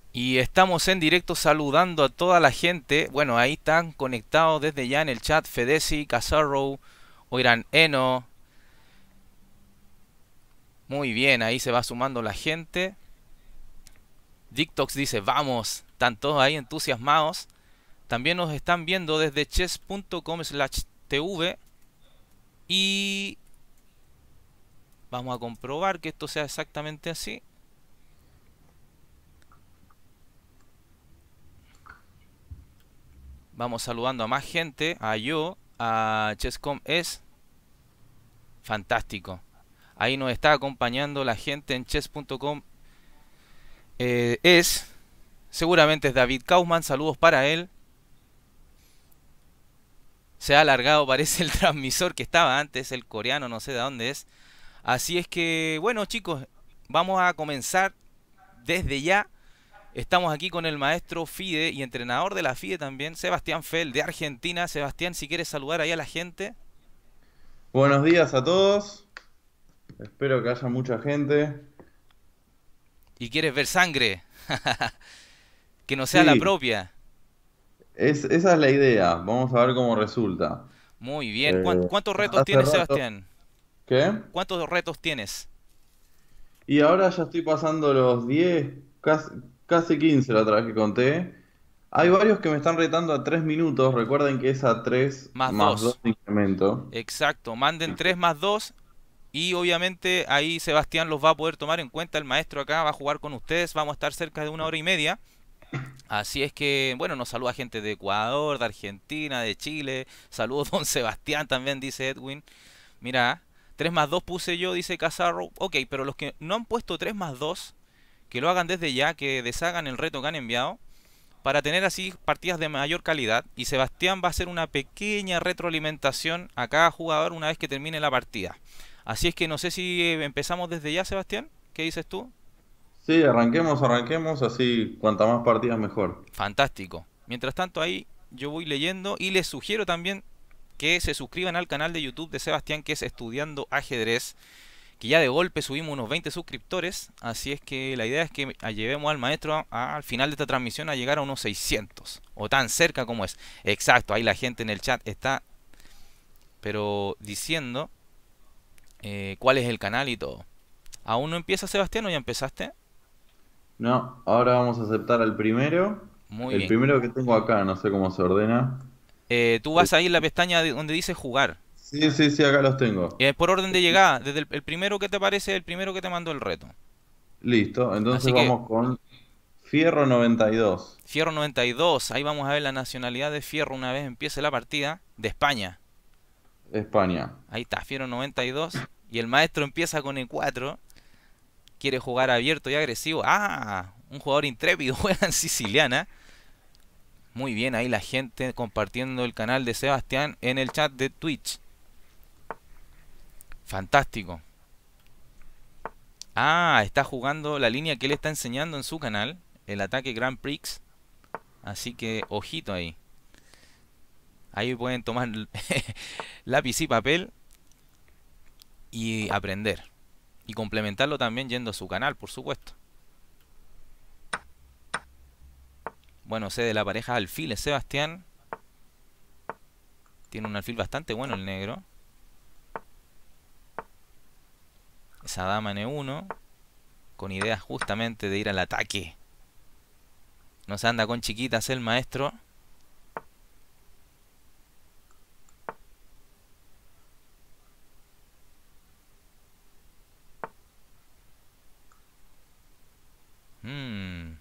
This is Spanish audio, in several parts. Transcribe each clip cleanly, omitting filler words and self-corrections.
Y estamos en directo saludando a toda la gente. Bueno, ahí están conectados desde ya en el chat Fedesi, Casarro, Oiran Eno. Muy bien, ahí se va sumando la gente. Dictox dice, vamos, están todos ahí entusiasmados. También nos están viendo desde chess.com/tv y vamos a comprobar que esto sea exactamente así. Vamos saludando a más gente, a yo, a Chesscom es fantástico. Ahí nos está acompañando la gente en chess.com. Seguramente es David Kaufman, saludos para él. Se ha alargado, parece el transmisor que estaba antes, el coreano, no sé de dónde es. Así es que, bueno chicos, vamos a comenzar desde ya. Estamos aquí con el maestro FIDE y entrenador de la FIDE también, Sebastián Fell de Argentina. Sebastián, si quieres saludar ahí a la gente. Buenos días a todos, espero que haya mucha gente. Y quieres ver sangre, que no sea la Sí, propia. esa es la idea, vamos a ver cómo resulta. Muy bien. Eh, ¿Cuántos retos Hace tienes, rato. Sebastián? ¿Qué? ¿Cuántos retos tienes? Y ahora ya estoy pasando los 10, casi 15 la otra vez que conté. Hay varios que me están retando a 3 minutos, recuerden que es a 3 Más más 2 2. de incremento. Exacto. Manden 3 más 2. Y obviamente ahí Sebastián los va a poder tomar en cuenta. El maestro acá va a jugar con ustedes. Vamos a estar cerca de 1 hora y media. Así es que, bueno, nos saluda gente de Ecuador, de Argentina, de Chile. Saludos, don Sebastián, también dice Edwin. Mira, 3 más 2 puse yo, dice Casarro. Ok, pero los que no han puesto 3 más 2, que lo hagan desde ya, que deshagan el reto que han enviado, para tener así partidas de mayor calidad. Y Sebastián va a hacer una pequeña retroalimentación a cada jugador una vez que termine la partida. Así es que no sé si empezamos desde ya, Sebastián. ¿Qué dices tú? Sí, arranquemos, así cuanta más partidas mejor. Fantástico. Mientras tanto ahí yo voy leyendo y les sugiero también que se suscriban al canal de YouTube de Sebastián, que es Estudiando Ajedrez, que ya de golpe subimos unos 20 suscriptores, así es que la idea es que llevemos al maestro al final de esta transmisión a llegar a unos 600, o tan cerca como es. Exacto, ahí la gente en el chat está, pero diciendo cuál es el canal y todo. ¿Aún no empieza, Sebastián, o ya empezaste? No, ahora vamos a aceptar al primero. Muy El bien. primero que tengo acá, no sé cómo se ordena. Tú El- vas ahí en la pestaña donde dice jugar. Sí, sí, sí, acá los tengo. Por orden de llegada, desde el primero que te parece, el primero que te mandó el reto. Listo, entonces Así que, vamos con Fierro 92, Fierro 92, ahí vamos a ver la nacionalidad de Fierro una vez empiece la partida, de España. España. Ahí está, Fierro 92. Y el maestro empieza con E4, quiere jugar abierto y agresivo. Ah, un jugador intrépido, juega en Siciliana. Muy bien, ahí la gente compartiendo el canal de Sebastián en el chat de Twitch. Fantástico. Ah, está jugando la línea que él está enseñando en su canal, el ataque Grand Prix. Así que ojito ahí. Ahí pueden tomar lápiz y papel y aprender. Y complementarlo también yendo a su canal, por supuesto. Bueno, sé de la pareja alfiles, Sebastián. Tiene un alfil bastante bueno el negro. Esa dama N1, con ideas justamente de ir al ataque. No se anda con chiquitas el maestro. Mm,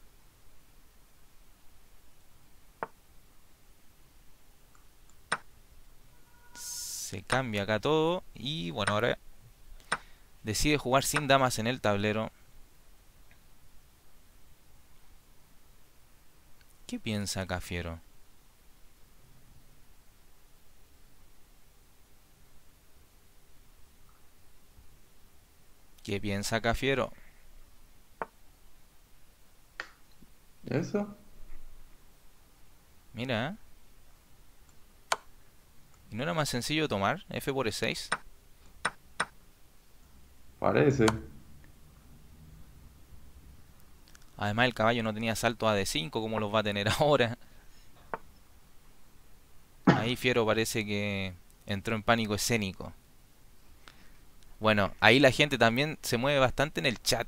se cambia acá todo. Y bueno, ahora decide jugar sin damas en el tablero. ¿Qué piensa acá, Fiero? ¿Qué piensa acá, Fiero? ¿Eso? Mira, ¿eh? ¿Y no era más sencillo tomar F por E6? Parece. Además el caballo no tenía salto a D5 como los va a tener ahora. Ahí Fiero parece que entró en pánico escénico. Bueno, ahí la gente también se mueve bastante en el chat.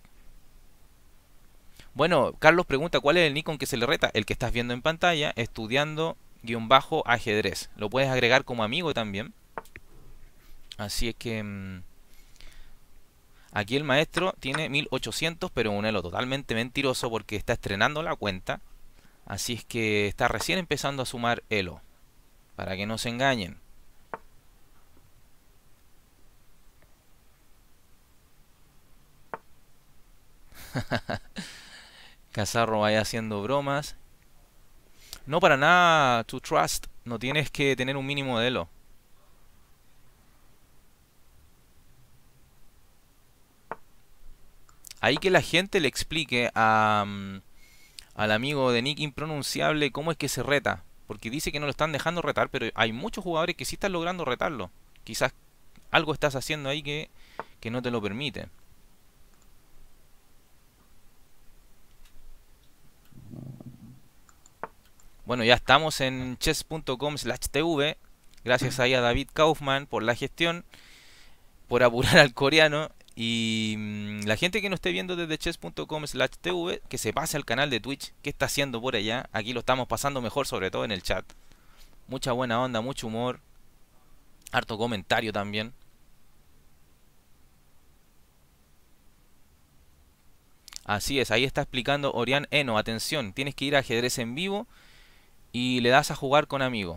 Bueno, Carlos pregunta cuál es el nick con que se le reta. El que estás viendo en pantalla, estudiando-ajedrez. Lo puedes agregar como amigo también. Así es que aquí el maestro tiene 1800, pero un elo totalmente mentiroso porque está estrenando la cuenta. Así es que está recién empezando a sumar elo. Para que no se engañen. Cazarro vaya haciendo bromas. No, para nada, to trust. No tienes que tener un mínimo de elo. Ahí que la gente le explique al amigo de Nick Impronunciable cómo es que se reta. Porque dice que no lo están dejando retar, pero hay muchos jugadores que sí están logrando retarlo. Quizás algo estás haciendo ahí que no te lo permite. Bueno, ya estamos en chess.com/tv. Gracias ahí a David Kaufman por la gestión, por apurar al coreano. Y la gente que nos esté viendo desde chess.com/tv, que se pase al canal de Twitch. ¿Qué está haciendo por allá? Aquí lo estamos pasando mejor, sobre todo en el chat. Mucha buena onda, mucho humor. Harto comentario también. Así es, ahí está explicando Orián Eno. Atención, tienes que ir a ajedrez en vivo y le das a jugar con amigo.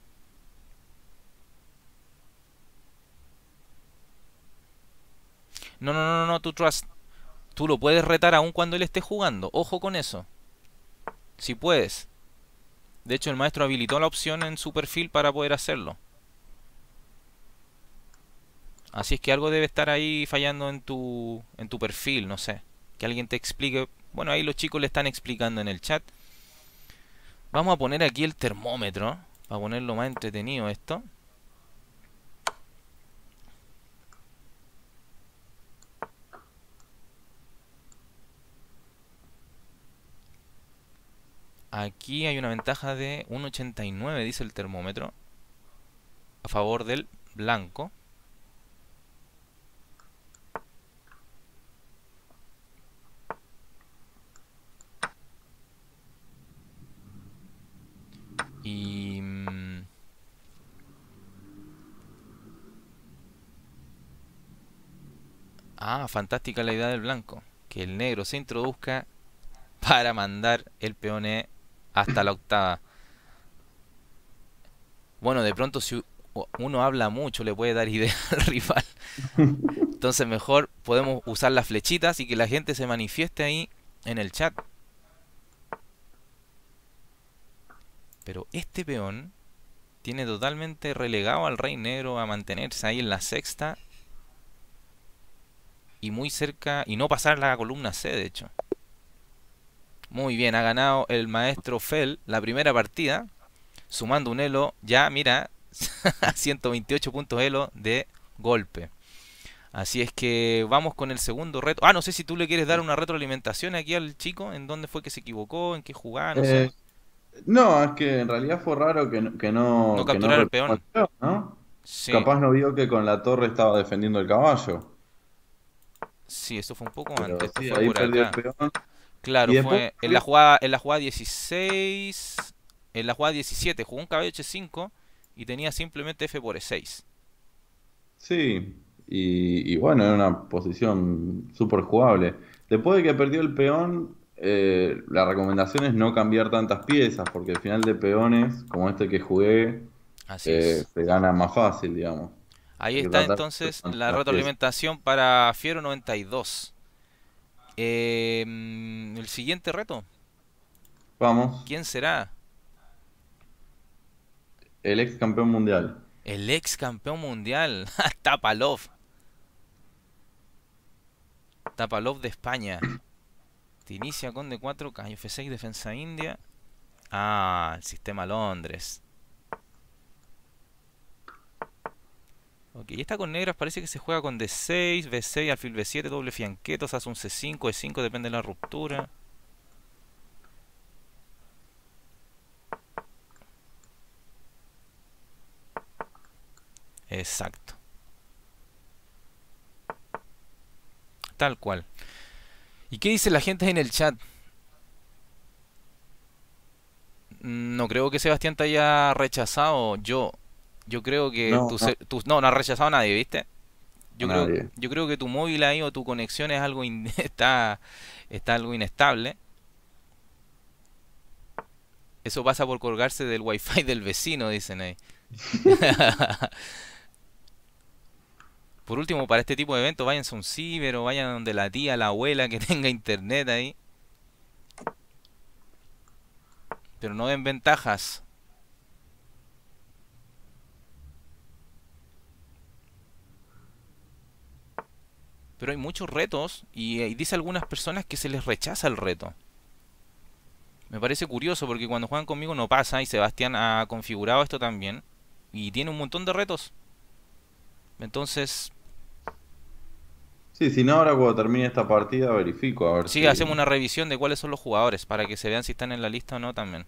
No, no, no, no, tú trust. Tú lo puedes retar aún cuando él esté jugando. Ojo con eso. Si puedes. De hecho, el maestro habilitó la opción en su perfil para poder hacerlo. Así es que algo debe estar ahí fallando en tu perfil, no sé. Que alguien te explique. Bueno, ahí los chicos le están explicando en el chat. Vamos a poner aquí el termómetro. Para ponerlo más entretenido esto. Aquí hay una ventaja de 1,89, dice el termómetro. A favor del blanco. Y... fantástica la idea del blanco. Que el negro se introduzca para mandar el peón E hasta la octava. Bueno, de pronto si uno habla mucho le puede dar idea al rival. Entonces mejor podemos usar las flechitas y que la gente se manifieste ahí en el chat. Pero este peón tiene totalmente relegado al rey negro a mantenerse ahí en la sexta. Y muy cerca, y no pasar la columna C, de hecho. Muy bien, ha ganado el maestro Fell la primera partida. Sumando un elo, ya mira, 128 puntos elo de golpe. Así es que vamos con el segundo reto. No sé si tú le quieres dar una retroalimentación aquí al chico. ¿En dónde fue que se equivocó? ¿En qué jugada? No sé. Eh, no, es que en realidad fue raro que, No que no capturar el retomó el peón. peón, ¿no? Sí, Capaz no vio que con la torre estaba defendiendo el caballo. sí, esto fue un poco Pero antes. Esto sí, fue ahí por perdió el acá. peón. Y Claro, después, fue en la jugada 16. En la jugada 17 jugó un caballo H5 y tenía simplemente F por E6. sí, y bueno, era una posición súper jugable. Después de que perdió el peón, la recomendación es no cambiar tantas piezas, porque al final de peones, como este que jugué, Así es. se gana más fácil, digamos. Ahí Hay que está tratar de entonces mantener la las piezas. retroalimentación para Fiero 92. El siguiente reto, Vamos, ¿quién será? el ex campeón mundial. El ex campeón mundial, Tapalov. Tapalov de España. Te inicia con D4, caballo F6, defensa india. El sistema Londres. Ok, esta con negras parece que se juega con D6, B6, alfil B7, doble fianquetos, hace un C5, E5, depende de la ruptura. Exacto. Tal cual. ¿Y qué dice la gente en el chat? No creo que Sebastián te haya rechazado. Yo creo que No, no, no, no has rechazado a nadie, ¿viste? a nadie. Yo creo que tu móvil ahí o tu conexión es algo está algo inestable. Eso pasa por colgarse del wifi del vecino, dicen ahí. Por último, para este tipo de eventos, váyanse a un ciber o vayan donde la tía, la abuela que tenga internet ahí. Pero no den ventajas. Pero hay muchos retos y dice a algunas personas que se les rechaza el reto. Me parece curioso porque cuando juegan conmigo no pasa y Sebastián ha configurado esto también y tiene un montón de retos. Entonces, Sí, si no, ahora cuando termine esta partida verifico a ver sí, hacemos si... una revisión de cuáles son los jugadores para que se vean si están en la lista o no también.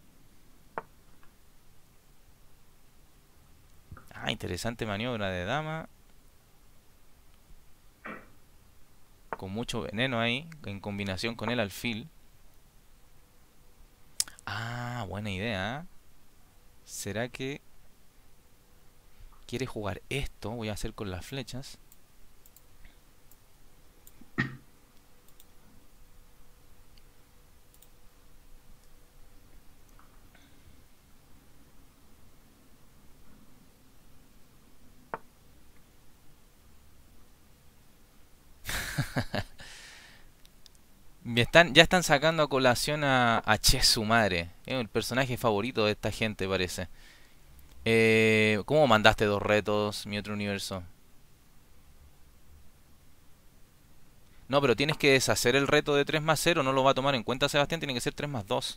Ah, interesante maniobra de dama. Con mucho veneno ahí, en combinación con el alfil. Ah, buena idea. ¿Eh? ¿Será que quiere jugar esto? Voy a hacer con las flechas. Ya están sacando a colación a Che su madre. Es el personaje favorito de esta gente, parece. ¿Cómo mandaste dos retos, mi otro universo? No, pero tienes que deshacer el reto de 3+0. No lo va a tomar en cuenta Sebastián. Tiene que ser 3+2.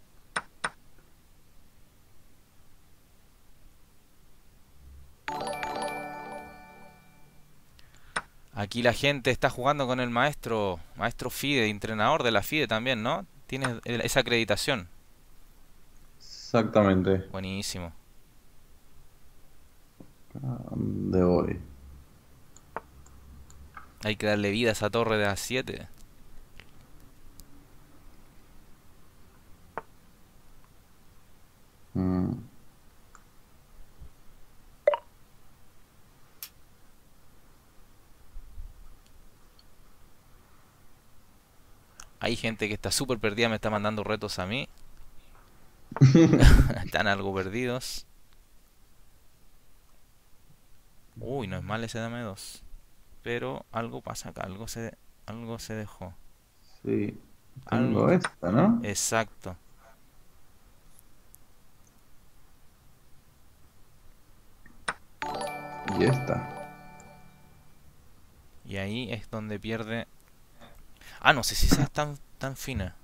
Aquí la gente está jugando con el maestro. Maestro FIDE, entrenador de la FIDE también, ¿no? Tienes esa acreditación. Exactamente. Buenísimo. ¿Dónde voy? Hay que darle vida a esa torre de A7. Mm, Hay gente que está súper perdida, me está mandando retos a mí. Están algo perdidos. Uy, no es mal ese dame 2. Pero algo pasa acá, algo se dejó. sí, Algo. tengo esta, ¿no? Exacto. Y esta. Y ahí es donde pierde. Ah, no sé si esa es tan fina.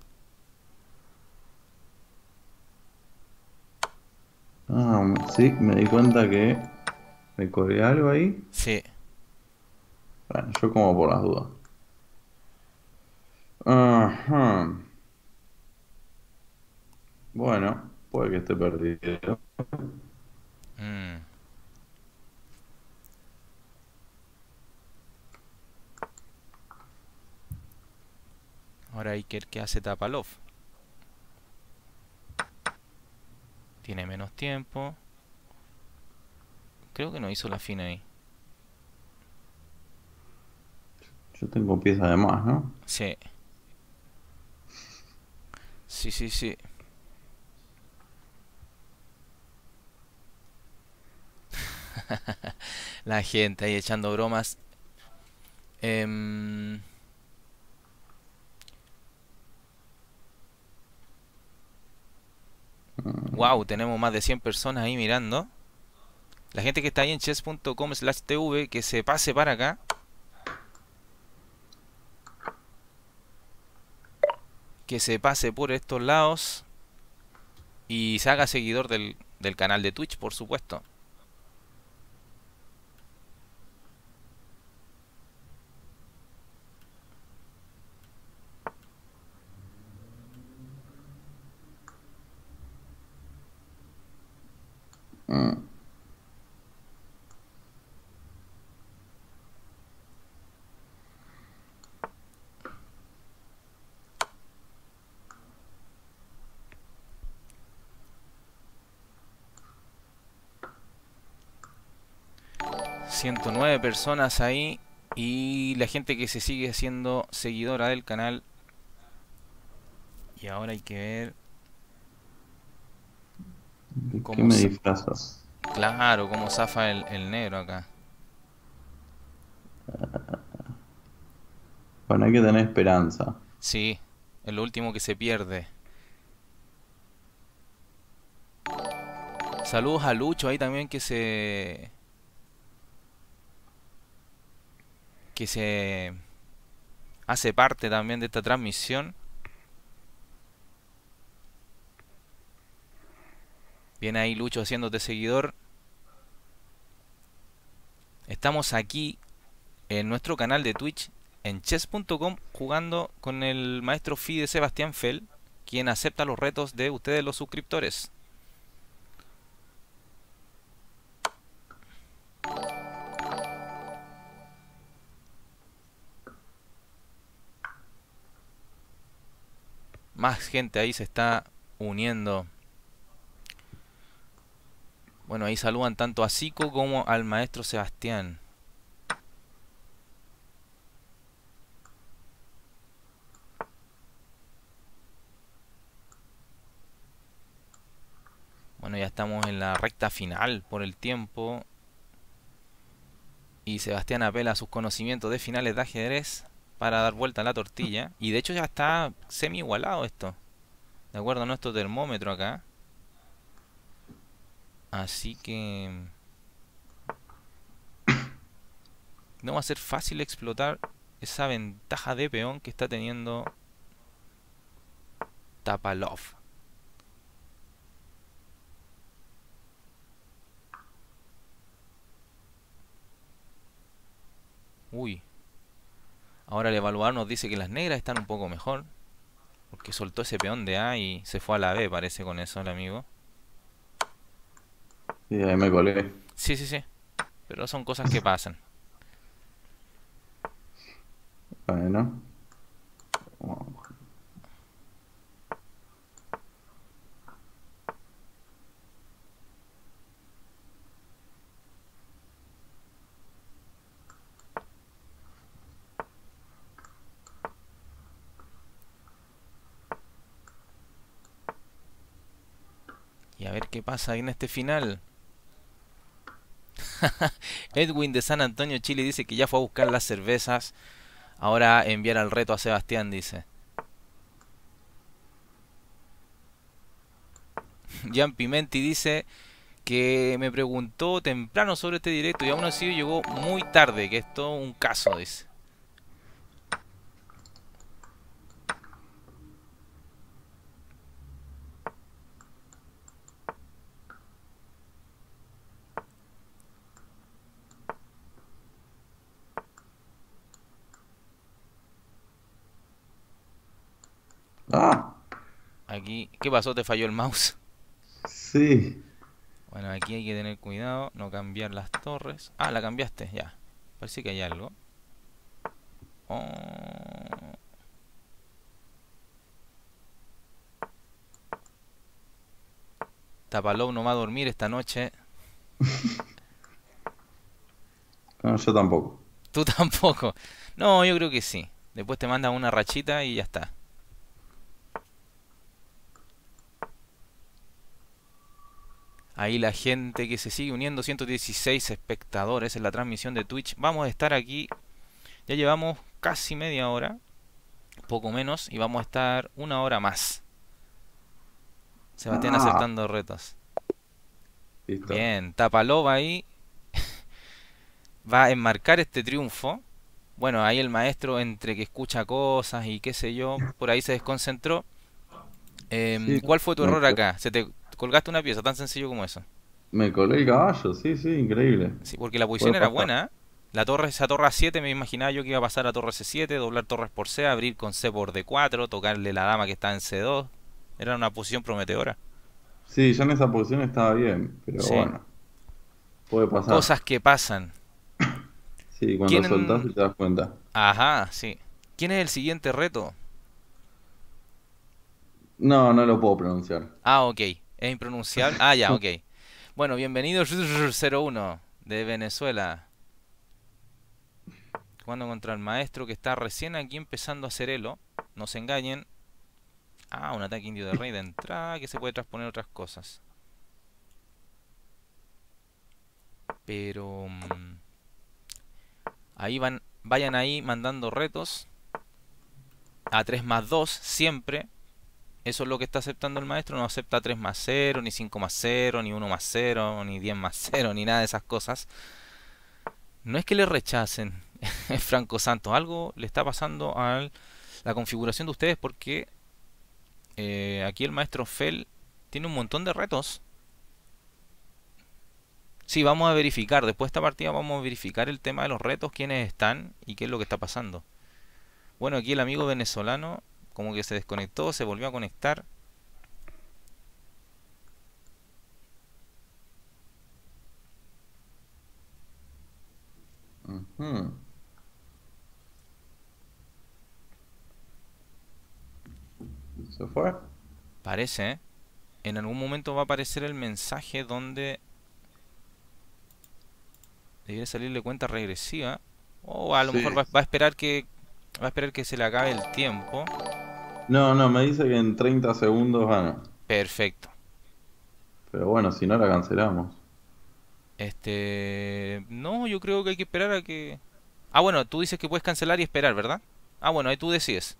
Ah, sí, me di cuenta que me colgué algo ahí. Sí. Bueno, yo como por las dudas. Ajá. Bueno, puede que esté perdido. Mm. Ahora Iker que hace Tapalov. Tiene menos tiempo. Creo que no hizo la fina ahí. Yo tengo piezas de más, ¿no? Sí. Sí, sí, sí. La gente ahí echando bromas. Em, wow, tenemos más de 100 personas ahí mirando. La gente que está ahí en chess.com/tv que se pase para acá. Que se pase por estos lados. Y se haga seguidor del canal de Twitch, por supuesto. Mm. 109 personas ahí. Y la gente que se sigue siendo seguidora del canal. Y ahora hay que ver ¿De qué cómo... me disfrazas? Claro, cómo zafa el negro acá. Bueno, hay que tener esperanza. Sí, es lo último que se pierde. Saludos a Lucho ahí también que se hace parte también de esta transmisión. Viene ahí Lucho haciéndote seguidor. Estamos aquí en nuestro canal de Twitch en chess.com jugando con el maestro Fi de Sebastián Fell, quien acepta los retos de ustedes los suscriptores. Más gente ahí se está uniendo. Bueno, ahí saludan tanto a Zico como al maestro Sebastián. Bueno, ya estamos en la recta final por el tiempo. Y Sebastián apela a sus conocimientos de finales de ajedrez para dar vuelta a la tortilla. Y de hecho ya está semi igualado esto, de acuerdo a nuestro termómetro acá. Así que no va a ser fácil explotar esa ventaja de peón que está teniendo Tapalov. Uy, ahora el evaluador nos dice que las negras están un poco mejor, porque soltó ese peón de A y se fue a la B, parece, con eso el amigo. Sí, ahí me colé. Sí, sí, sí, pero son cosas que pasan. Bueno. Y a ver qué pasa ahí en este final. Edwin de San Antonio, Chile dice que ya fue a buscar las cervezas. Ahora enviar al reto a Sebastián, dice. Jan Pimenti dice que me preguntó temprano sobre este directo y aún así llegó muy tarde, que es todo un caso, dice. Ah, Aquí, ¿qué pasó? ¿Te falló el mouse? sí. Bueno, aquí hay que tener cuidado, no cambiar las torres. Ah, la cambiaste, ya. Parece que hay algo. Oh. Tapalov no va a dormir esta noche. No, yo tampoco. Tú tampoco. No, yo creo que sí. Después te mandan una rachita y ya está. Ahí la gente que se sigue uniendo, 116 espectadores en la transmisión de Twitch. Vamos a estar aquí, ya llevamos casi media hora, poco menos, y vamos a estar una hora más. Sebastián Ah, aceptando retos. listo. Bien, Tapalova ahí va a enmarcar este triunfo. Bueno, ahí el maestro entre que escucha cosas y qué sé yo, por ahí se desconcentró. Sí, ¿Cuál fue tu me, error acá? Se te colgaste una pieza, tan sencillo como eso. me colé el caballo, sí, sí, increíble. Sí, porque la Puede posición era pasar. buena, ¿eh? La torre, esa torre A7 me imaginaba yo que iba a pasar a torre C7, doblar torres por C, abrir con C por D4, tocarle la dama que está en C2. Era una posición prometedora. Sí, ya en esa posición estaba bien, pero Sí. bueno, puede pasar. Cosas que pasan. Sí, cuando soltás ¿Quién? y te das cuenta. Ajá, sí. ¿Quién es el siguiente reto? No, no lo puedo pronunciar. Ah, ok. Es impronunciable. Ah, ya, ok. Bueno, bienvenido 01 de Venezuela. jugando contra el maestro que está recién aquí empezando a hacer elo. No se engañen. Ah, un ataque indio de rey de entrada que se puede transponer otras cosas. Pero ahí vayan ahí mandando retos a 3+2 siempre. Eso es lo que está aceptando el maestro. No acepta 3+0, ni 5+0, ni 1+0, ni 10+0, ni nada de esas cosas. No es que le rechacen, Franco Santos. Algo le está pasando a la configuración de ustedes porque aquí el maestro Fel tiene un montón de retos. Sí, vamos a verificar. Después de esta partida vamos a verificar el tema de los retos, quiénes están y qué es lo que está pasando. Bueno, aquí el amigo venezolano como que se desconectó, se volvió a conectar. Ujú. ¿Se fue? Parece, ¿eh? En algún momento va a aparecer el mensaje donde debería salirle cuenta regresiva. O a lo mejor Sí. va a esperar que se le acabe el tiempo. No, no, me dice que en 30 segundos gana. Perfecto. Pero bueno, si no la cancelamos. No, yo creo que hay que esperar a que... Ah, bueno, tú dices que puedes cancelar y esperar, ¿verdad? Ah, bueno, ahí tú decides.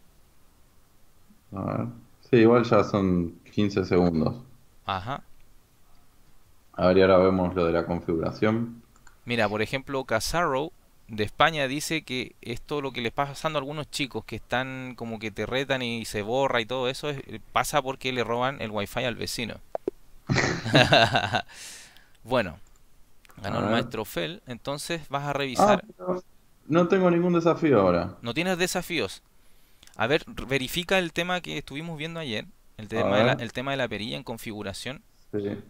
A ver. Sí, igual ya son 15 segundos. Ajá. A ver, y ahora vemos lo de la configuración. Mira, por ejemplo, Casarro de España dice que esto lo que les está pasando a algunos chicos que están como que te retan y se borra y todo eso pasa porque le roban el wifi al vecino. Bueno, A ganó el ver. maestro Fel, entonces vas a Ah, revisar. pero no tengo ningún desafío ahora. No tienes desafíos. A ver, verifica el tema que estuvimos viendo ayer, A ver. el tema de la perilla en configuración. Sí,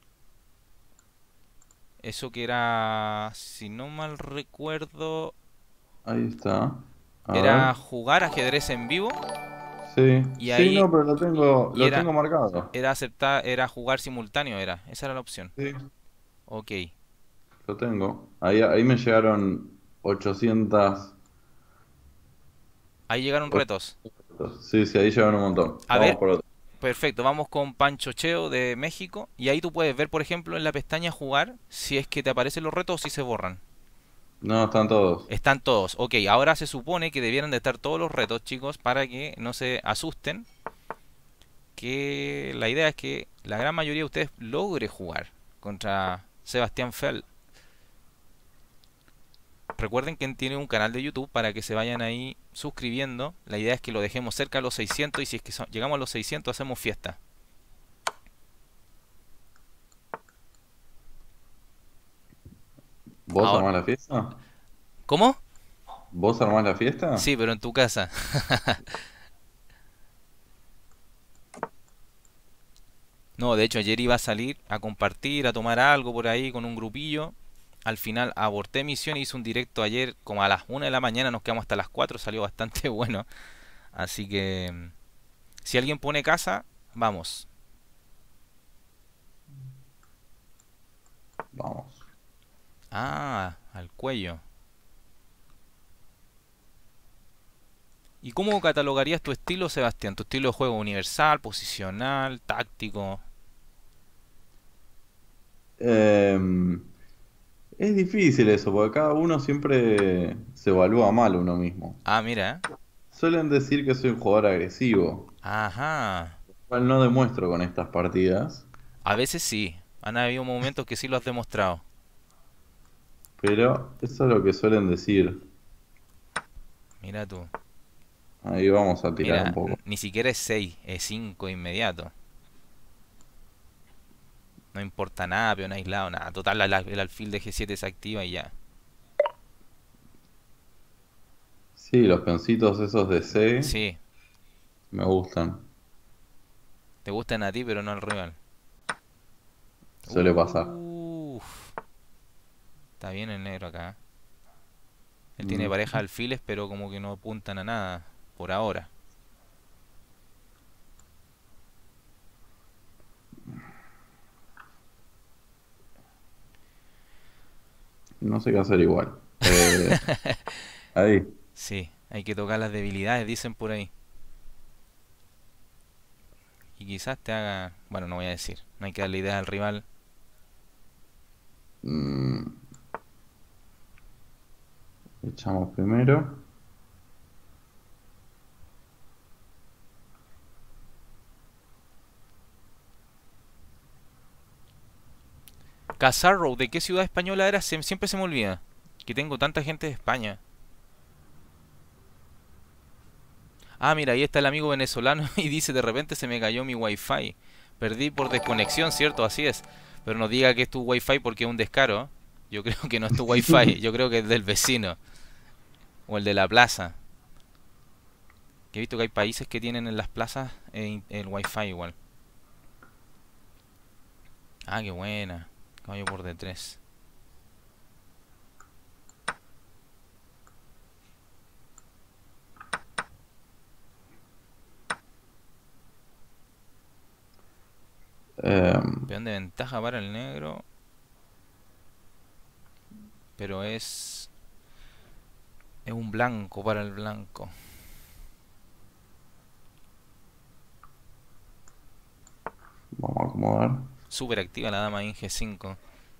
Eso que era, si no mal recuerdo, ahí está. A ver. era jugar ajedrez en vivo Sí, y sí, ahí no, pero y lo tengo marcado. era aceptar, era jugar simultáneo, esa era la opción. Sí, Ok, lo tengo. Ahí me llegaron 800. ahí llegaron retos. Sí, sí, ahí llegaron un montón. A Vamos ver, por otro. perfecto, vamos con Pancho Cheo de México y ahí tú puedes ver, por ejemplo, en la pestaña jugar si es que te aparecen los retos o si se borran. No, están todos. Están todos. Ok, ahora se supone que debieran de estar todos los retos, chicos, para que no se asusten. Que la idea es que la gran mayoría de ustedes logre jugar contra Sebastián Fell. Recuerden que tiene un canal de YouTube para que se vayan ahí suscribiendo. La idea es que lo dejemos cerca a los 600 y si es que llegamos a los 600 hacemos fiesta. ¿Vos Ahora, armás la fiesta? ¿cómo? ¿Vos armás la fiesta? Sí, pero en tu casa. No, de hecho ayer iba a salir a compartir, a tomar algo por ahí con un grupillo. Al final aborté misión y hice un directo ayer como a las 1 de la mañana, nos quedamos hasta las 4, salió bastante bueno. Así que si alguien pone casa, vamos. Vamos. Ah, al cuello. ¿Y cómo catalogarías tu estilo, Sebastián? ¿Tu estilo de juego universal, posicional, táctico? Em, es difícil eso, porque cada uno siempre se evalúa mal uno mismo. Ah, mira, ¿eh? Suelen decir que soy un jugador agresivo, Ajá. lo cual no demuestro con estas partidas, A veces sí. Han habido momentos que sí lo has demostrado. pero eso es lo que suelen decir. Mira tú. Ahí vamos a tirar un Mira, poco. ni siquiera es 6, es 5 inmediato. No importa nada, peón aislado, nada. Total, el alfil de G7 se activa y ya. Sí, los peoncitos esos de C Sí, me gustan, te gustan a ti, pero no al rival. suele pasar. Uff, está bien el negro acá. Él tiene Mm, pareja de alfiles, pero como que no apuntan a nada por ahora. no sé qué hacer igual. Ahí. Sí, hay que tocar las debilidades, dicen por ahí. Y quizás te haga... Bueno, no voy a decir. No hay que darle idea al rival. Mm, echamos primero. Casarro, ¿de qué ciudad española era? Siempre se me olvida. Que tengo tanta gente de España. Ah, mira, ahí está el amigo venezolano y dice, de repente se me cayó mi wifi. Perdí por desconexión, ¿cierto? Así es. Pero no diga que es tu wifi porque es un descaro. Yo creo que no es tu wifi, yo creo que es del vecino o el de la plaza. Que he visto que hay países que tienen en las plazas el wifi igual. Ah, qué buena. Caballo por D3. Em, Peón de ventaja para el negro. Pero es un blanco para el blanco. vamos a acomodar. Súper activa la dama en G5.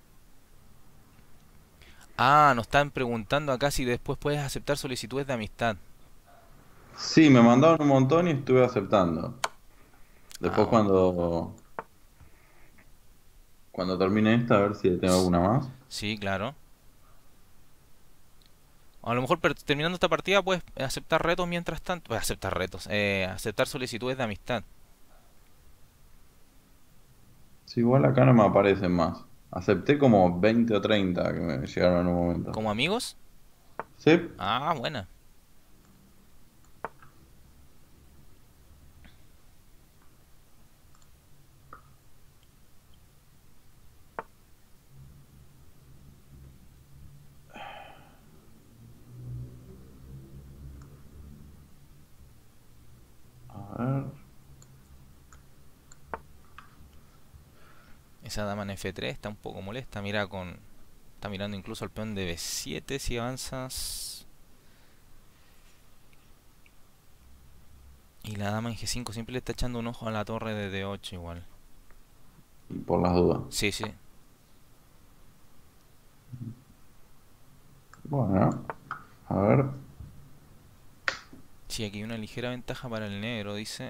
Ah, nos están preguntando acá si después puedes aceptar solicitudes de amistad. Sí, me mandaron un montón y estuve aceptando. Ah, Después bueno. cuando termine esta, a ver si tengo alguna más. Sí, claro. A lo mejor terminando esta partida puedes aceptar retos mientras tanto. Pues aceptar retos. Aceptar solicitudes de amistad. Sí, igual acá no me aparecen más. Acepté como 20 o 30 que me llegaron en un momento. ¿Como amigos? Sí. Ah, buena. A ver. Esa dama en F3 está un poco molesta. Mira con... Está mirando incluso al peón de B7 si avanzas. Y la dama en G5 siempre le está echando un ojo a la torre de D8 igual. Por las dudas. Sí, sí. Bueno, a ver. Sí, aquí hay una ligera ventaja para el negro, dice.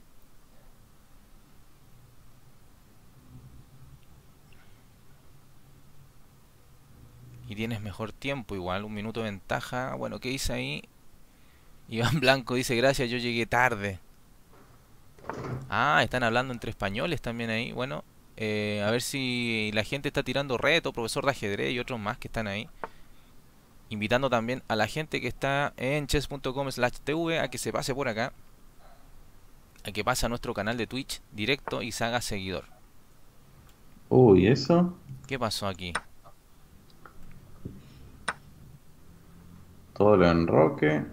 Y tienes mejor tiempo igual, un minuto de ventaja. Bueno, ¿qué dice ahí? Iván Blanco dice, gracias, yo llegué tarde. Ah, están hablando entre españoles también ahí. Bueno, a ver si la gente está tirando reto, profesor de ajedrez y otros más que están ahí. Invitando también a la gente que está en chess.com/tv a que se pase por acá. A que pase a nuestro canal de Twitch directo y se haga seguidor. Uy, eso. ¿Qué pasó aquí? Todo lo enroque.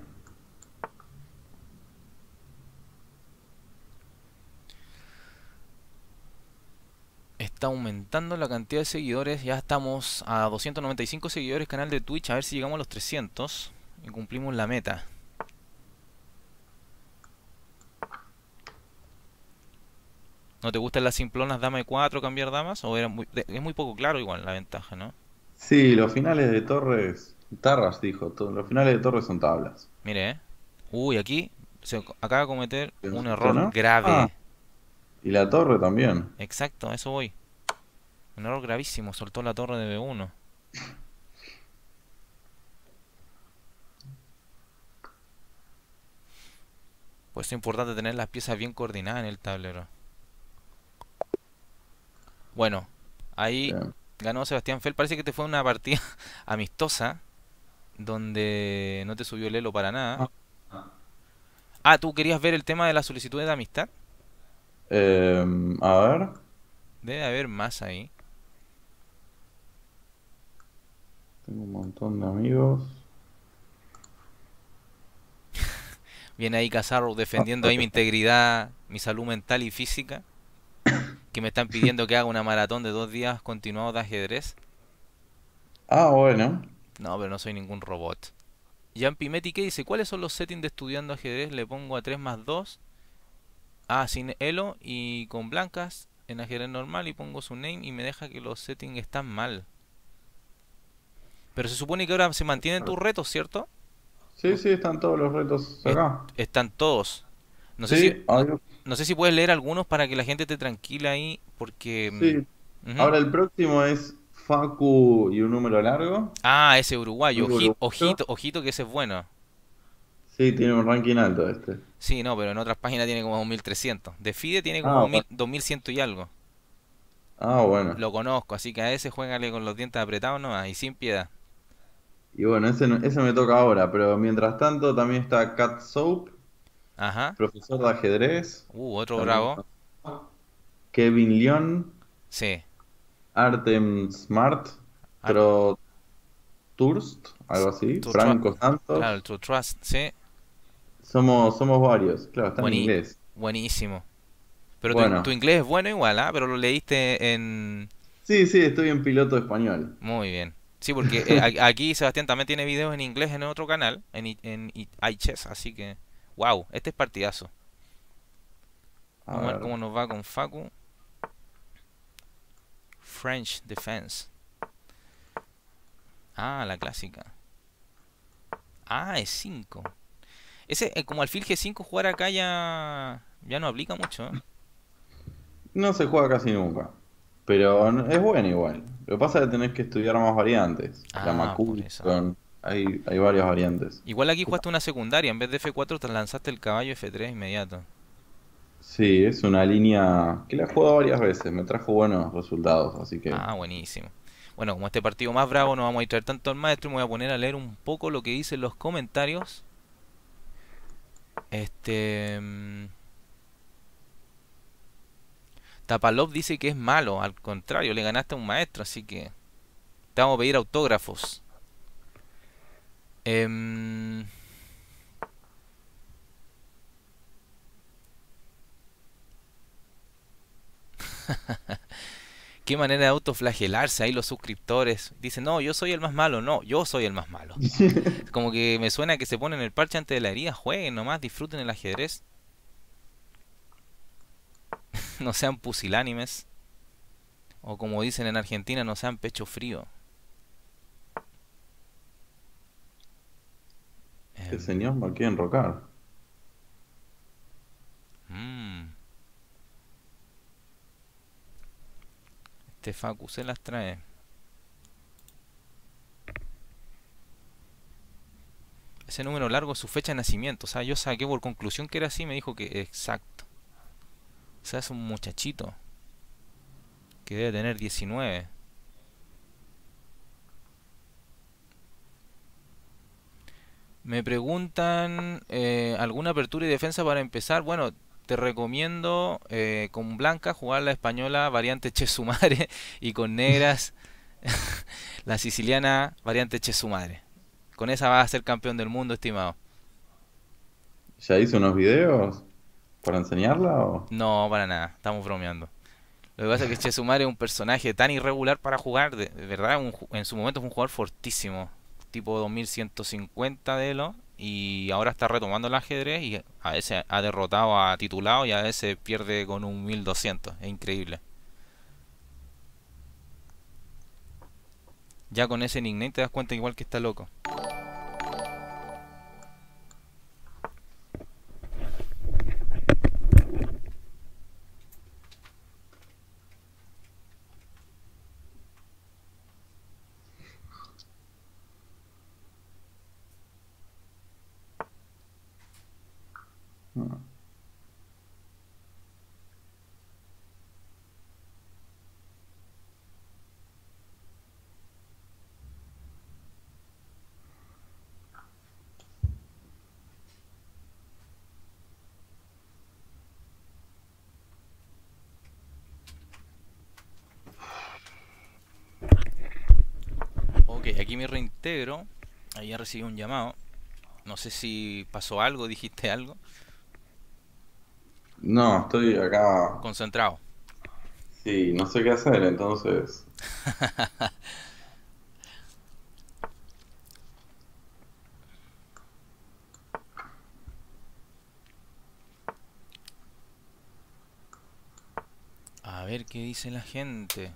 Está aumentando la cantidad de seguidores. Ya estamos a 295 seguidores canal de Twitch. A ver si llegamos a los 300 y cumplimos la meta. ¿No te gustan las simplonas dama de 4 cambiar damas? ¿O es muy poco claro igual la ventaja, ¿no? Sí, los finales de torres. Tarras, dijo. Los finales de torres son tablas. Mire, Uy, aquí se acaba de cometer un ¿Esto error no? Ah, grave. y la torre también. Exacto, a eso voy. Un error gravísimo. Soltó la torre de B1. Pues es importante tener las piezas bien coordinadas en el tablero. Bueno, ahí Bien. ganó Sebastián Fell. Parece que te fue una partida amistosa donde no te subió el elo para nada. Ah, ¿tú querías ver el tema de las solicitudes de amistad? A ver. Debe haber más ahí. Tengo un montón de amigos. Viene ahí Casarro defendiendo ahí mi integridad, mi salud mental y física. Que me están pidiendo que haga una maratón de 2 días continuados de ajedrez. Ah, bueno. No, pero no soy ningún robot. Jan Pimetti, ¿qué dice? ¿Cuáles son los settings de estudiando ajedrez? Le pongo a 3 más 2. Ah, sin elo y con blancas en ajedrez normal y pongo su name y me deja que los settings están mal. Pero se supone que ahora se mantienen tus retos, ¿cierto? Sí, sí, están todos los retos Es- acá. están todos. No sé si Sí, no sé si puedes leer algunos para que la gente esté tranquila ahí, porque sí. ujú. Ahora el próximo es Facu y un número largo. Ah, ese uruguayo, Facu uruguayo. ojito, ojito que ese es bueno. Sí, tiene un ranking alto este. Sí, no, pero en otras páginas tiene como 2300. De FIDE tiene como Ah, 2000, bueno. 2100 y algo. Ah, bueno. Lo conozco, así que a ese juégale con los dientes apretados nomás y sin piedad. Y bueno, ese, ese me toca ahora, pero mientras tanto también está Cat Soap, Ajá. profesor de ajedrez. Otro También bravo. está Kevin León, Sí. Artem Smart, Ar- Turst, algo así, True Franco Claro, el Santos. True Trust, sí. Somos varios, claro, está en Buení- inglés. Buenísimo. Pero tu Bueno, inglés es bueno igual, ¿ah? Pero lo leíste en... sí, sí, estoy en piloto español. Muy bien. Sí, porque aquí Sebastián también tiene videos en inglés en otro canal, en iChess, así que... Wow, este es partidazo. A Vamos a ver ver, cómo nos va con Facu. French Defense. Ah, la clásica. Ah, es 5. Ese, como alfil G5 jugar acá ya no aplica mucho, ¿eh? no se juega casi nunca, pero es bueno igual. Lo que pasa es que tenés que estudiar más variantes. La Ah, por Macu, eso. hay varias variantes. Igual aquí jugaste una secundaria, en vez de F4 te lanzaste el caballo F3 inmediato. Sí, es una línea que la he jugado varias veces, me trajo buenos resultados, así que Ah, buenísimo. Bueno, como este partido más bravo no vamos a distraer tanto al maestro, me voy a poner a leer un poco lo que dicen los comentarios. Este... Tapalov dice que es malo, al contrario, le ganaste a un maestro, así que te vamos a pedir autógrafos. Em, Qué manera de autoflagelarse ahí los suscriptores. Dicen, no, yo soy el más malo. No, yo soy el más malo. Como que me suena que se ponen el parche antes de la herida. Jueguen nomás, disfruten el ajedrez. No sean pusilánimes. O como dicen en Argentina, no sean pecho frío. este Em, señor me quiere enrocar. mm, este Facu se las trae. Ese número largo es su fecha de nacimiento. O sea, yo saqué por conclusión que era así. Me dijo que exacto. O sea, es un muchachito que debe tener 19. Me preguntan alguna apertura y defensa para empezar. Bueno, te recomiendo con blanca jugar la española variante Che su madre y con negras la siciliana variante Che su madre. Con esa vas a ser campeón del mundo, estimado. ¿Ya hizo unos videos para enseñarla o? No, para nada, estamos bromeando. Lo que pasa es que Che su madre es un personaje tan irregular para jugar, de verdad, en su momento fue un jugador fortísimo, tipo 2150 de Elo, y ahora está retomando el ajedrez y a veces ha derrotado a titulado y a veces pierde con un 1200, es increíble. Ya con ese nickname te das cuenta igual que está loco. No. Ok, aquí me reintegro. Ahí ya recibí un llamado. No sé si pasó algo, dijiste algo. No, estoy acá. Concentrado. Sí, no sé qué hacer, entonces. A ver qué dice la gente.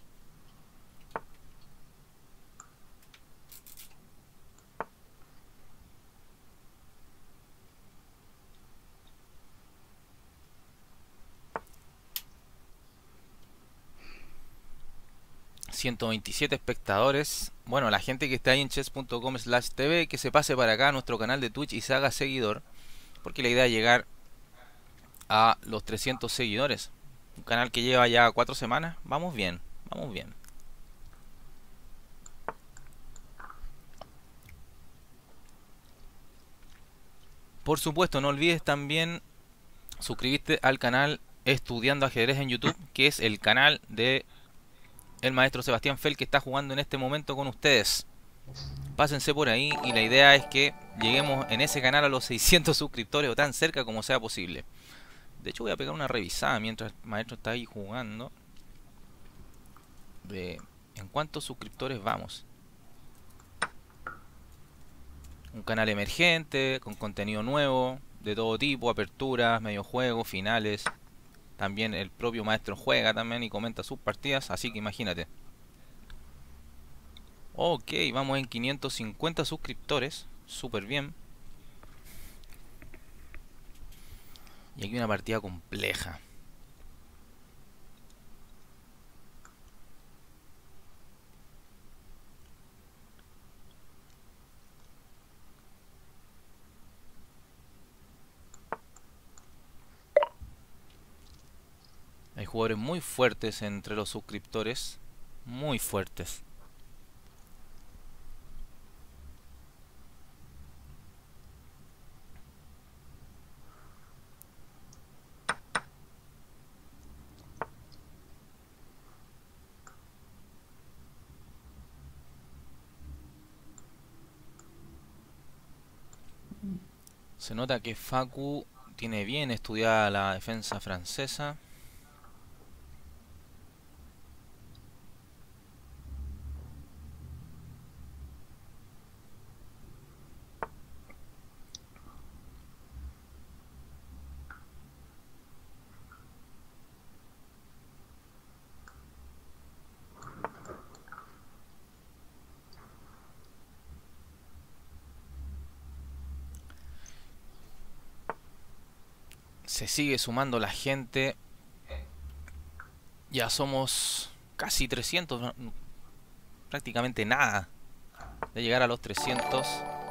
...127 espectadores. Bueno, la gente que está ahí en chess.com/tv, que se pase para acá a nuestro canal de Twitch y se haga seguidor, porque la idea es llegar a los 300 seguidores. Un canal que lleva ya 4 semanas. Vamos bien, vamos bien. Por supuesto, no olvides también suscribirte al canal Estudiando Ajedrez en YouTube, que es el canal de el maestro Sebastián Feld, que está jugando en este momento con ustedes. Pásense por ahí y la idea es que lleguemos en ese canal a los 600 suscriptores o tan cerca como sea posible. De hecho voy a pegar una revisada mientras el maestro está ahí jugando de en cuántos suscriptores vamos. Un canal emergente, con contenido nuevo, de todo tipo, aperturas, mediojuegos, finales. También el propio maestro juega también y comenta sus partidas, así que imagínate. Ok, vamos en 550 suscriptores, súper bien. Y aquí una partida compleja. Hay jugadores muy fuertes entre los suscriptores, muy fuertes. Se nota que Facu tiene bien estudiada la defensa francesa. Se sigue sumando la gente. Ya somos casi 300, prácticamente nada de llegar a los 300.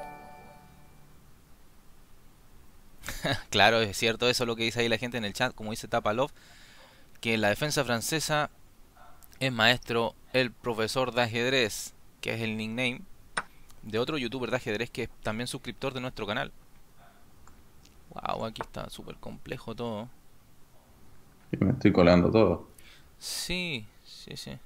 Claro, es cierto eso lo que dice ahí la gente en el chat, como dice Tapalov, que en la defensa francesa es maestro el profesor de ajedrez, que es el nickname de otro youtuber de ajedrez que es también suscriptor de nuestro canal. Wow, aquí está súper complejo todo. Y me estoy colando todo. Sí, sí, sí.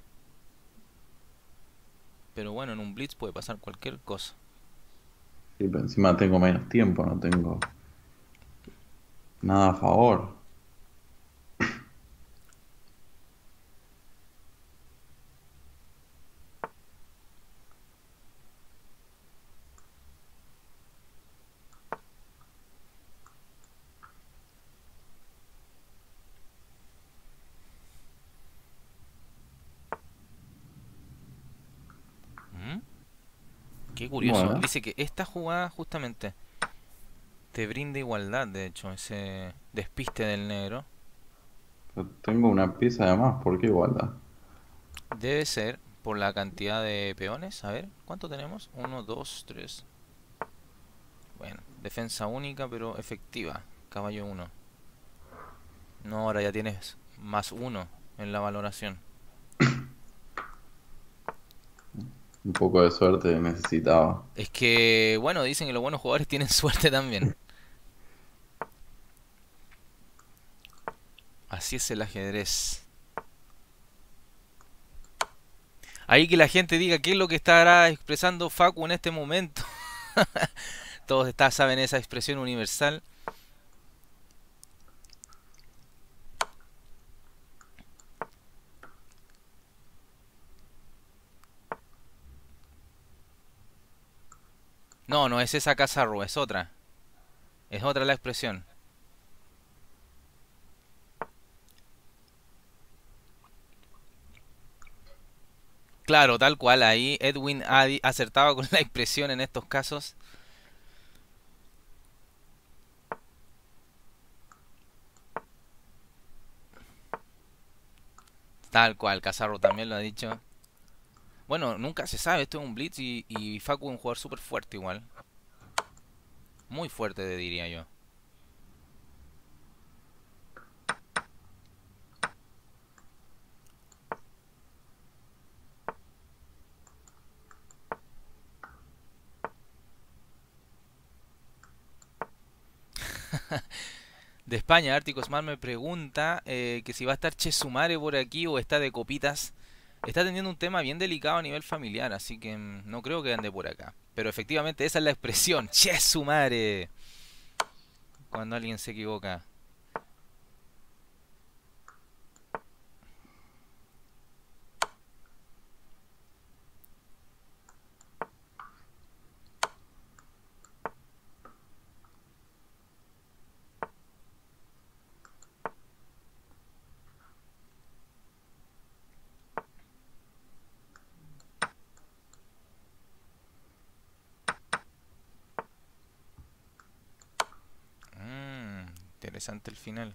Pero bueno, en un blitz puede pasar cualquier cosa. Y encima tengo menos tiempo, no tengo nada a favor. ¿Mm? Qué curioso. Bueno, Dice que esta jugada justamente te brinda igualdad, de hecho, ese despiste del negro. pero tengo una pieza de más, ¿por qué igualdad? Debe ser por la cantidad de peones. A ver, ¿cuánto tenemos? Uno, 2, 3. Bueno, defensa única pero efectiva. Caballo uno. No, ahora ya tienes más uno en la valoración. Un poco de suerte necesitaba. Es que, bueno, dicen que los buenos jugadores tienen suerte también. Así es el ajedrez. Ahí que la gente diga qué es lo que estará expresando Facu en este momento. Todos saben esa expresión universal. No, no es esa Casarro, es otra. Es otra la expresión. Claro, tal cual. Ahí Edwin ha acertaba con la expresión en estos casos. Tal cual, Cazarro también lo ha dicho. Bueno, nunca se sabe, esto es un Blitz y Facu es un jugador súper fuerte igual. Muy fuerte, diría yo. De España, Ártico Smart me pregunta que si va a estar Chesumare por aquí o está de copitas. Está teniendo un tema bien delicado a nivel familiar, así que no creo que ande por acá. Pero efectivamente esa es la expresión, Chesumare, cuando alguien se equivoca. Interesante el final.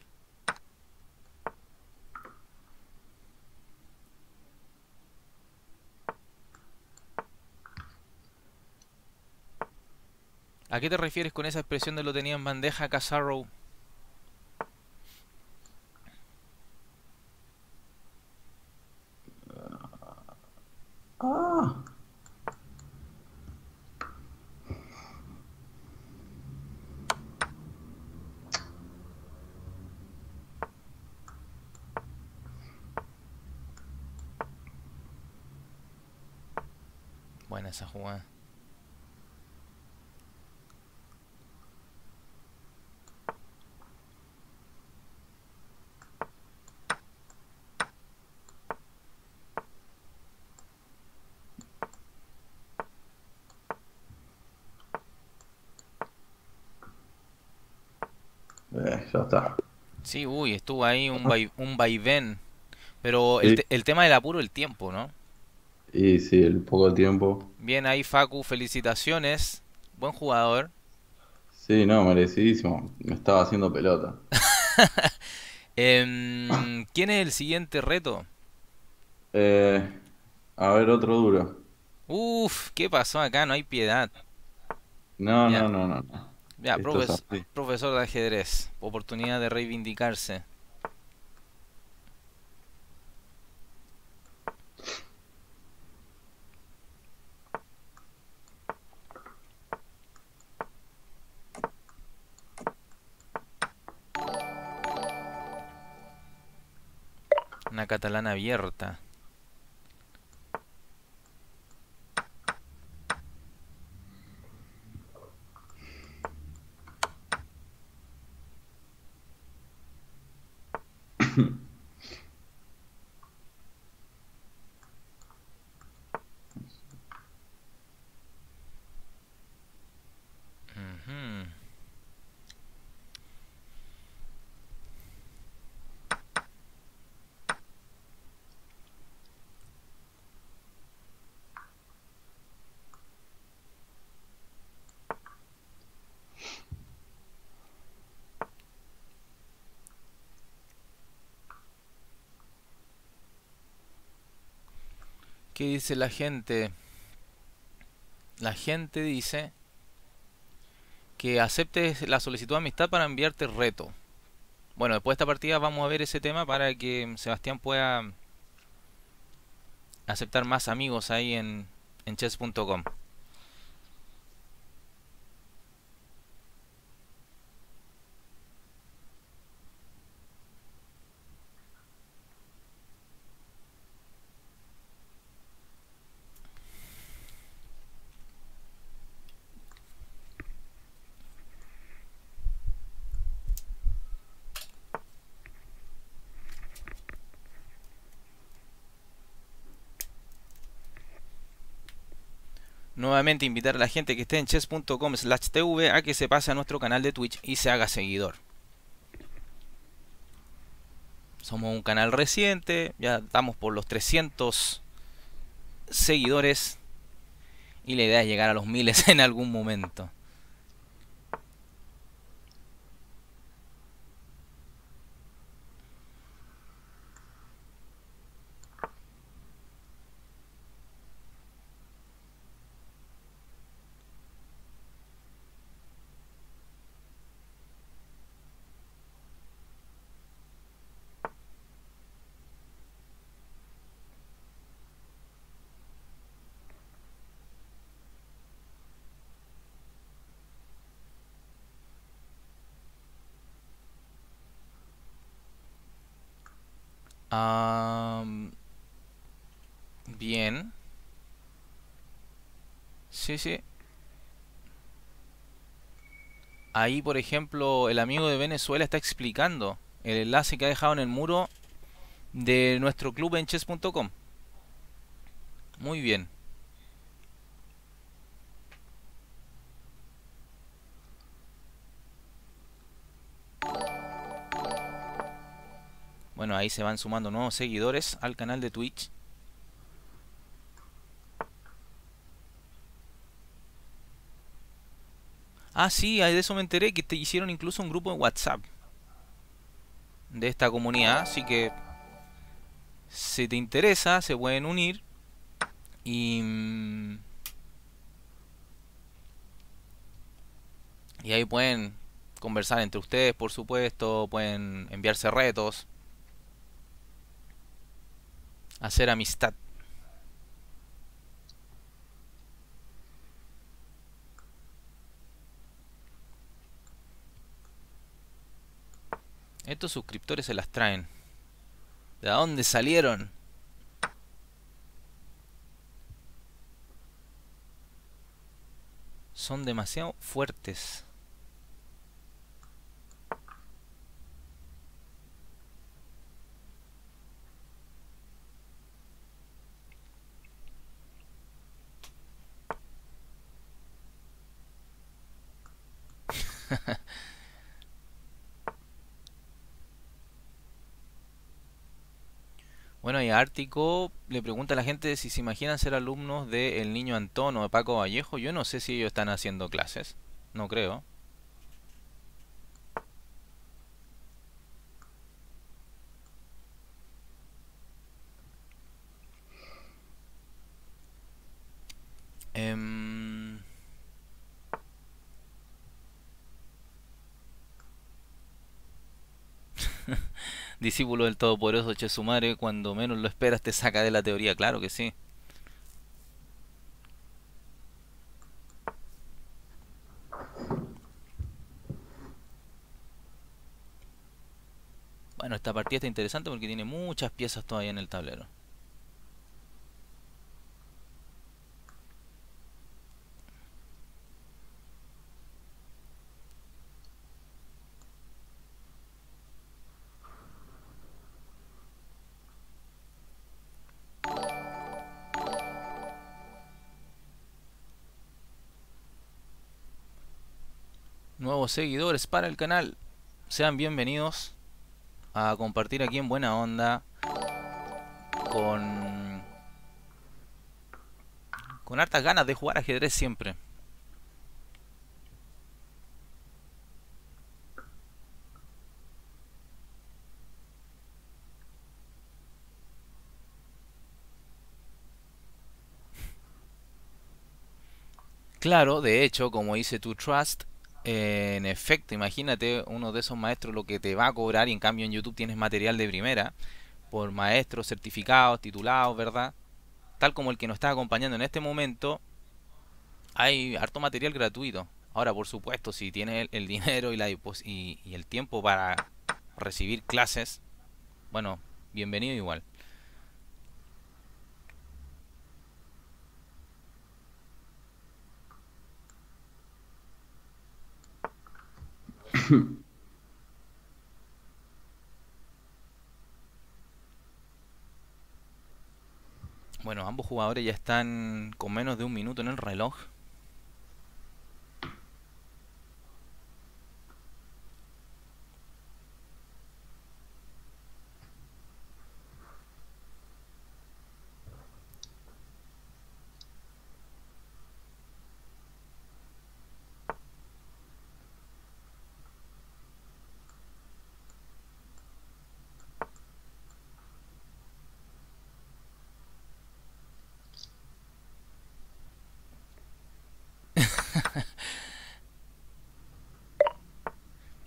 ¿A qué te refieres con esa expresión de lo tenía en bandeja, Casarrow? Ah, Buena esa jugada. ya está. Sí, uy, estuvo ahí un vaivén. Pero Sí, el tema del apuro, el tiempo, ¿no? y sí, el poco tiempo. Bien ahí, Facu, felicitaciones. Buen jugador. Sí, no, merecidísimo. Me estaba haciendo pelota. ¿Quién es el siguiente reto? Eh, a ver, otro duro. Uf, ¿qué pasó acá? No hay piedad. No, Ya, no, no, no, no. ya, Esto es así. profesor de ajedrez. Oportunidad de reivindicarse. Una catalana abierta. Ujú. ¿Qué dice la gente? La gente dice que aceptes la solicitud de amistad para enviarte reto. Bueno, después de esta partida vamos a ver ese tema para que Sebastián pueda aceptar más amigos ahí en chess.com. Nuevamente invitar a la gente que esté en chess.com/tv a que se pase a nuestro canal de Twitch y se haga seguidor. Somos un canal reciente, ya estamos por los 300 seguidores y la idea es llegar a los miles en algún momento. Ah, bien. Sí, sí. Ahí, por ejemplo, el amigo de Venezuela está explicando el enlace que ha dejado en el muro de nuestro club en chess.com. Muy bien. Bueno, ahí se van sumando nuevos seguidores al canal de Twitch. Ah, sí, de eso me enteré, que te hicieron incluso un grupo en WhatsApp de esta comunidad. Así que si te interesa, se pueden unir y, y ahí pueden conversar entre ustedes, por supuesto, pueden enviarse retos, hacer amistad. Estos suscriptores se las traen. ¿De dónde salieron? Son demasiado fuertes. Bueno, y Ártico le pregunta a la gente si se imaginan ser alumnos de El Niño Antón o de Paco Vallejo. Yo no sé si ellos están haciendo clases. No creo. Em, Discípulo del Todopoderoso Chesumare, cuando menos lo esperas te saca de la teoría. Claro que sí. Bueno, esta partida está interesante porque tiene muchas piezas todavía en el tablero. Nuevos seguidores para el canal. Sean bienvenidos a compartir aquí en Buena Onda con, con hartas ganas de jugar ajedrez siempre. Claro, de hecho, como dice tu Trust, en efecto, imagínate uno de esos maestros lo que te va a cobrar y en cambio en YouTube tienes material de primera por maestros certificados, titulados, ¿verdad? Tal como el que nos está acompañando en este momento, hay harto material gratuito. Ahora, por supuesto, si tienes el dinero y, y el tiempo para recibir clases, bueno, bienvenido igual. Bueno, ambos jugadores ya están con menos de un minuto en el reloj.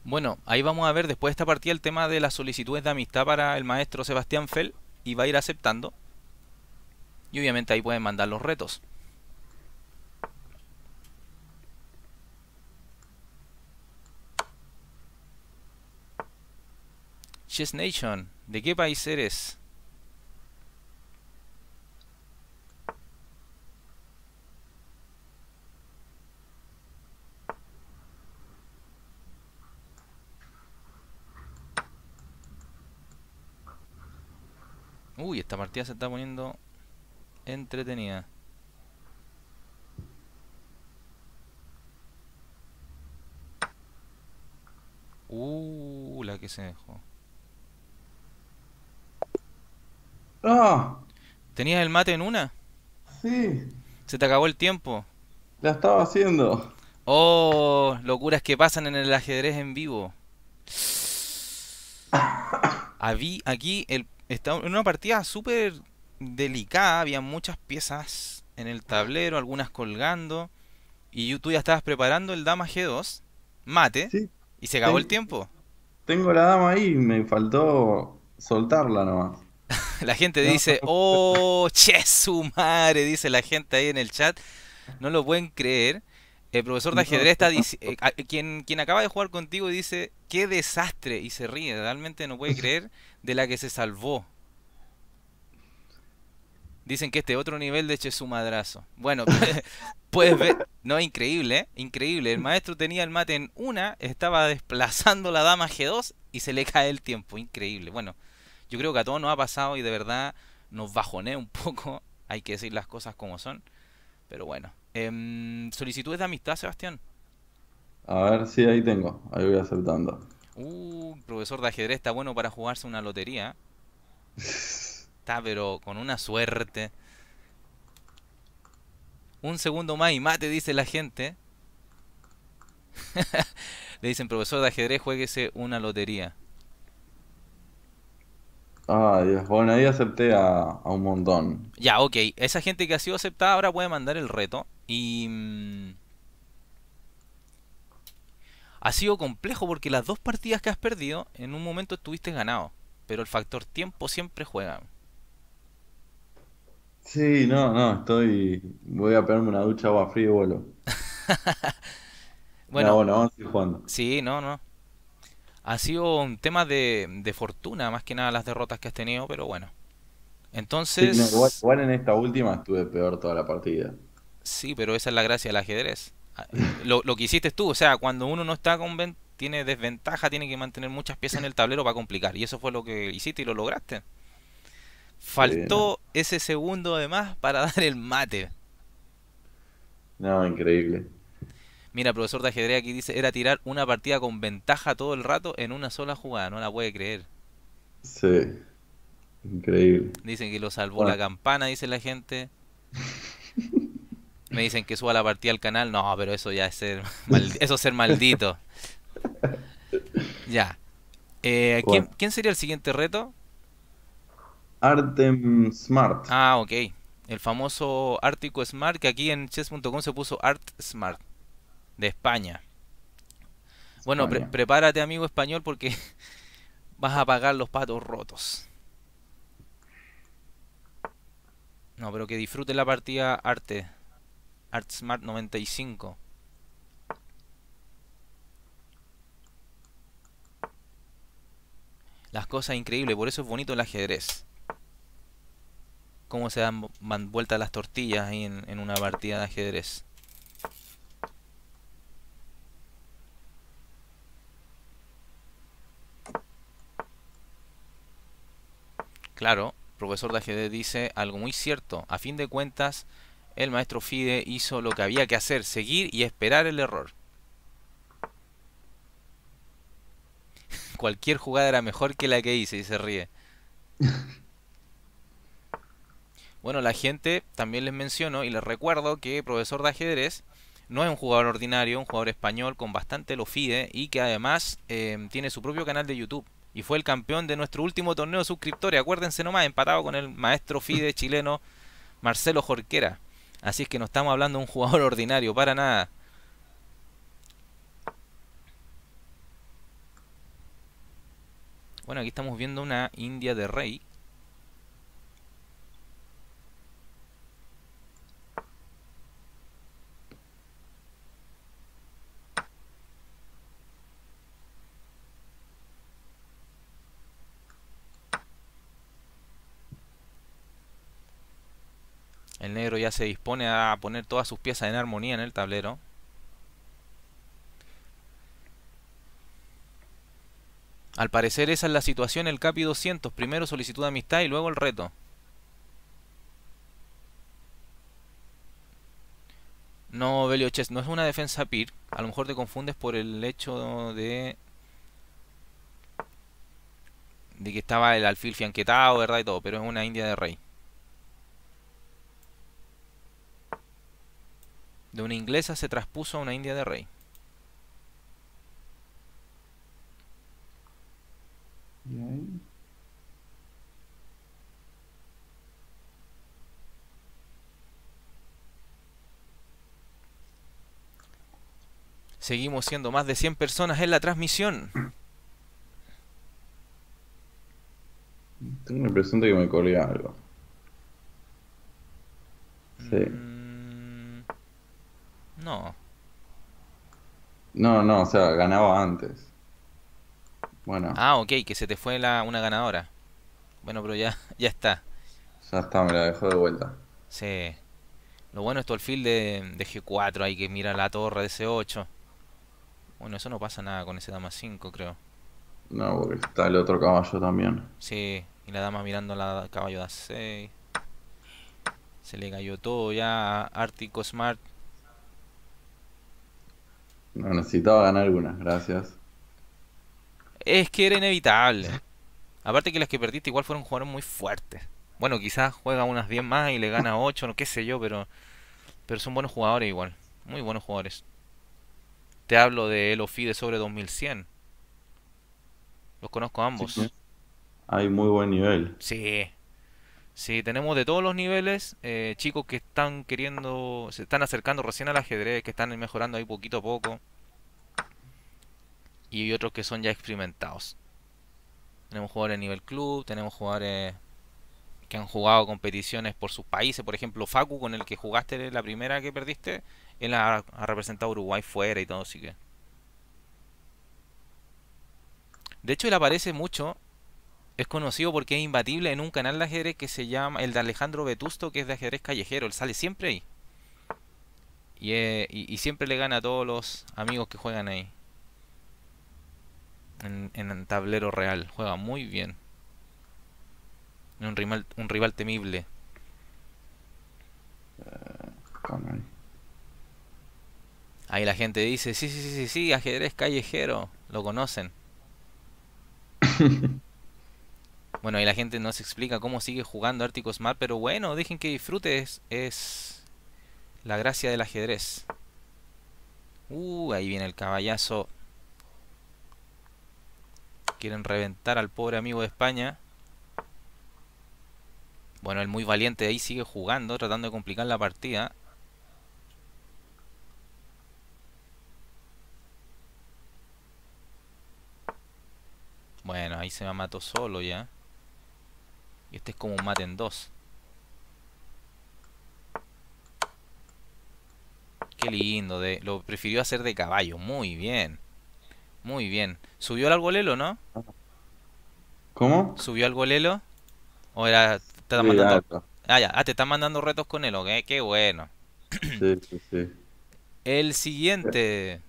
Bueno, ahí vamos a ver después de esta partida el tema de las solicitudes de amistad para el maestro Sebastián Fell y va a ir aceptando. Y obviamente ahí pueden mandar los retos. Chess Nation, ¿de qué país eres? Uy, esta partida se está poniendo entretenida. La que se dejó. ¡Ah! ¿Tenías el mate en una? Sí, ¿Se te acabó el tiempo? la estaba haciendo. Oh, locuras que pasan en el ajedrez en vivo. Aquí está en una partida súper delicada, había muchas piezas en el tablero, algunas colgando, y tú ya estabas preparando el dama G2, mate, Sí, y se acabó el ten- tiempo. tengo la dama ahí, me faltó soltarla nomás. La gente No, dice, oh, che su madre, dice la gente ahí en el chat, no lo pueden creer. El profesor de no, ajedrez está quien acaba de jugar contigo dice, qué desastre, y se ríe, realmente no puede creer de la que se salvó. Dicen que este otro nivel de eche su madrazo. Bueno, puedes ver. No, increíble, ¿eh? Increíble. El maestro tenía el mate en una, estaba desplazando la dama G2 y se le cae el tiempo. Increíble. Bueno, yo creo que a todos nos ha pasado y de verdad nos bajonea un poco. Hay que decir las cosas como son. Pero bueno. Solicitudes de amistad, Sebastián. a ver si ahí tengo, ahí voy aceptando. Profesor de ajedrez está bueno para jugarse una lotería. Está, pero con una suerte. Un segundo más y mate, dice la gente. Le dicen, profesor de ajedrez, jueguese una lotería. Ay, Dios, bueno, ahí acepté a un montón. Ya, ok. Esa gente que ha sido aceptada ahora puede mandar el reto. Y ha sido complejo porque las dos partidas que has perdido, en un momento estuviste ganado. Pero el factor tiempo siempre juega. Sí, no, no, voy a pegarme una ducha agua fría y vuelo. No, Bueno, bueno, vamos a seguir jugando. sí, no, no. Ha sido un tema de fortuna, más que nada las derrotas que has tenido, pero bueno. Sí, no, Entonces, igual en esta última estuve peor toda la partida. sí, pero esa es la gracia del ajedrez. Lo que hiciste tú, o sea, cuando uno no está tiene desventaja, tiene que mantener muchas piezas en el tablero para complicar. Y eso fue lo que hiciste y lo lograste. Sí, no, Faltó ese segundo de más para dar el mate. no, increíble. Mira, profesor de ajedrez aquí dice, era tirar una partida con ventaja todo el rato en una sola jugada. No la puede creer. Sí, increíble. Dicen que lo salvó Bueno, la campana, dice la gente. Me dicen que suba la partida al canal. No, pero eso ya es ser, eso es ser maldito. Ya. bueno. ¿Quién sería el siguiente reto? Artem Smart, Ah, ok. El famoso Ártico Smart, que aquí en chess.com se puso Art Smart, de España. Bueno, España. prepárate, amigo español, porque vas a pagar los patos rotos. No, pero que disfrute la partida Art Smart 95. Las cosas increíbles, por eso es bonito el ajedrez. Cómo se dan vueltas las tortillas ahí en una partida de ajedrez. Claro, profesor de ajedrez dice algo muy cierto. A fin de cuentas, el maestro Fide hizo lo que había que hacer, seguir y esperar el error. Cualquier jugada era mejor que la que hice y se ríe. Bueno, la gente también les menciono y les recuerdo que profesor de ajedrez no es un jugador ordinario, un jugador español con bastante lo FIDE y que además tiene su propio canal de YouTube. Y fue el campeón de nuestro último torneo de suscriptores, acuérdense nomás, empatado con el maestro FIDE chileno Marcelo Jorquera. Así es que no estamos hablando de un jugador ordinario, para nada. Bueno, aquí estamos viendo una India de rey. El negro ya se dispone a poner todas sus piezas en armonía en el tablero. Al parecer esa es la situación, el Capi 200. Primero solicitud de amistad y luego el reto. No, Belio Chess, no es una defensa PIR. A lo mejor te confundes por el hecho de que estaba el alfil fianquetado, ¿verdad? Y todo, pero es una India de rey. De una inglesa se traspuso a una India de rey. Y ahí. Seguimos siendo más de 100 personas en la transmisión. Tengo la impresión de que me colgué algo. Sí. Mm, no. No, no, o sea, ganaba antes. Bueno, Ah, ok, que se te fue una ganadora. Bueno, pero ya, ya está. ya está, me la dejó de vuelta. Sí. Lo bueno es tu alfil de G4, hay que mirar la torre de C8. Bueno, eso no pasa nada con ese dama 5, creo. No, porque está el otro caballo también. Sí, y la dama mirando la caballo de A6. Se le cayó todo ya a Ártico Smart. No necesitaba ganar algunas, gracias. Es que era inevitable. Aparte que las que perdiste igual fueron jugadores muy fuertes. Bueno, quizás juega unas 10 más y le gana 8, no qué sé yo, pero son buenos jugadores igual. Muy buenos jugadores. Te hablo de Elofi de sobre 2100. Los conozco a Sí, ambos. hay muy buen nivel. Sí, sí, tenemos de todos los niveles. Chicos que están queriendo, se están acercando recién al ajedrez, que están mejorando ahí poquito a poco. Y otros que son ya experimentados. Tenemos jugadores a nivel club, tenemos jugadores que han jugado competiciones por sus países. Por ejemplo, Facu, con el que jugaste la primera que perdiste, él ha representado a Uruguay fuera y todo, así que... De hecho, él aparece mucho. Es conocido porque es imbatible en un canal de ajedrez que se llama el de Alejandro Vetusto, que es de ajedrez callejero. Él sale siempre ahí. Y siempre le gana a todos los amigos que juegan ahí. En tablero real. Juega muy bien. Es un rival temible. Bueno, ahí. Ahí la gente dice, sí, sí, sí, sí, sí, ajedrez callejero. Lo conocen. Bueno, ahí la gente no se explica cómo sigue jugando Arctic Smart, pero bueno, dejen que disfrute, es la gracia del ajedrez. Ahí viene el caballazo. Quieren reventar al pobre amigo de España. Bueno, el muy valiente ahí sigue jugando, tratando de complicar la partida. Bueno, ahí se me mató solo ya. Y este es como un mate en dos. Qué lindo, lo prefirió hacer de caballo. Muy bien, muy bien. ¿Subió al argolelo, no? ¿Cómo? ¿Subió al golelo? ¿O era, te están Sí, mandando... alto. Ah, ya, te están mandando retos con él, ok, qué bueno. Sí, sí, sí. El siguiente.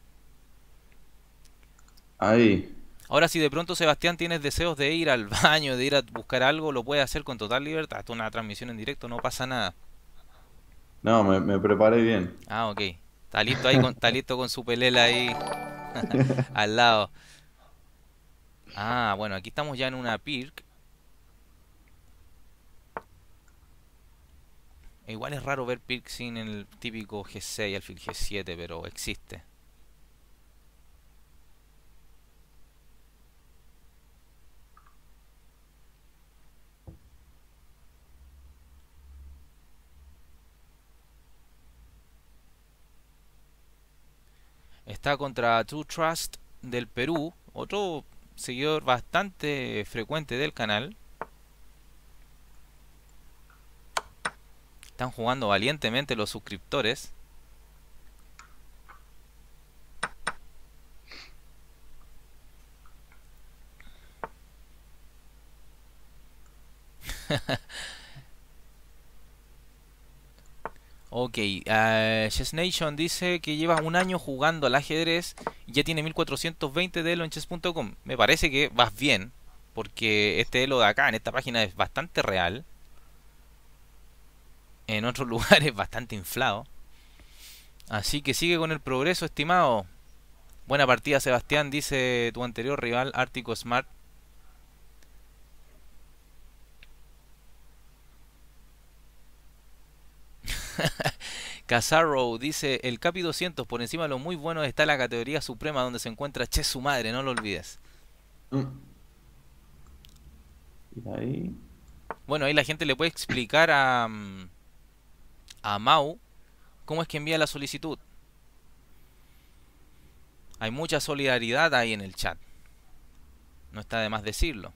Ahí. Ahora si de pronto Sebastián tienes deseos de ir al baño, de ir a buscar algo, lo puedes hacer con total libertad. Esto es una transmisión en directo, no pasa nada. No, me preparé bien. Ah, ok. Está listo ahí está listo con su pelela ahí al lado. Ah, bueno, aquí estamos ya en una PIRC. Igual es raro ver PIRC sin el típico G6, alfil G7, pero existe. Está contra True Trust del Perú, otro seguidor bastante frecuente del canal. Están jugando valientemente los suscriptores. Ok, Chess Nation dice que lleva un año jugando al ajedrez y ya tiene 1420 de elo en chess.com. Me parece que vas bien, porque este elo de acá, en esta página, es bastante real. En otros lugares bastante inflado. Así que sigue con el progreso, estimado. Buena partida, Sebastián, dice tu anterior rival, Ártico Smart. Casarrow dice, el Capi 200 por encima de lo muy bueno está la categoría suprema donde se encuentra Che su madre, no lo olvides. Mm. Y ahí. Bueno, ahí la gente le puede explicar a Mau cómo es que envía la solicitud. Hay mucha solidaridad ahí en el chat. No está de más decirlo.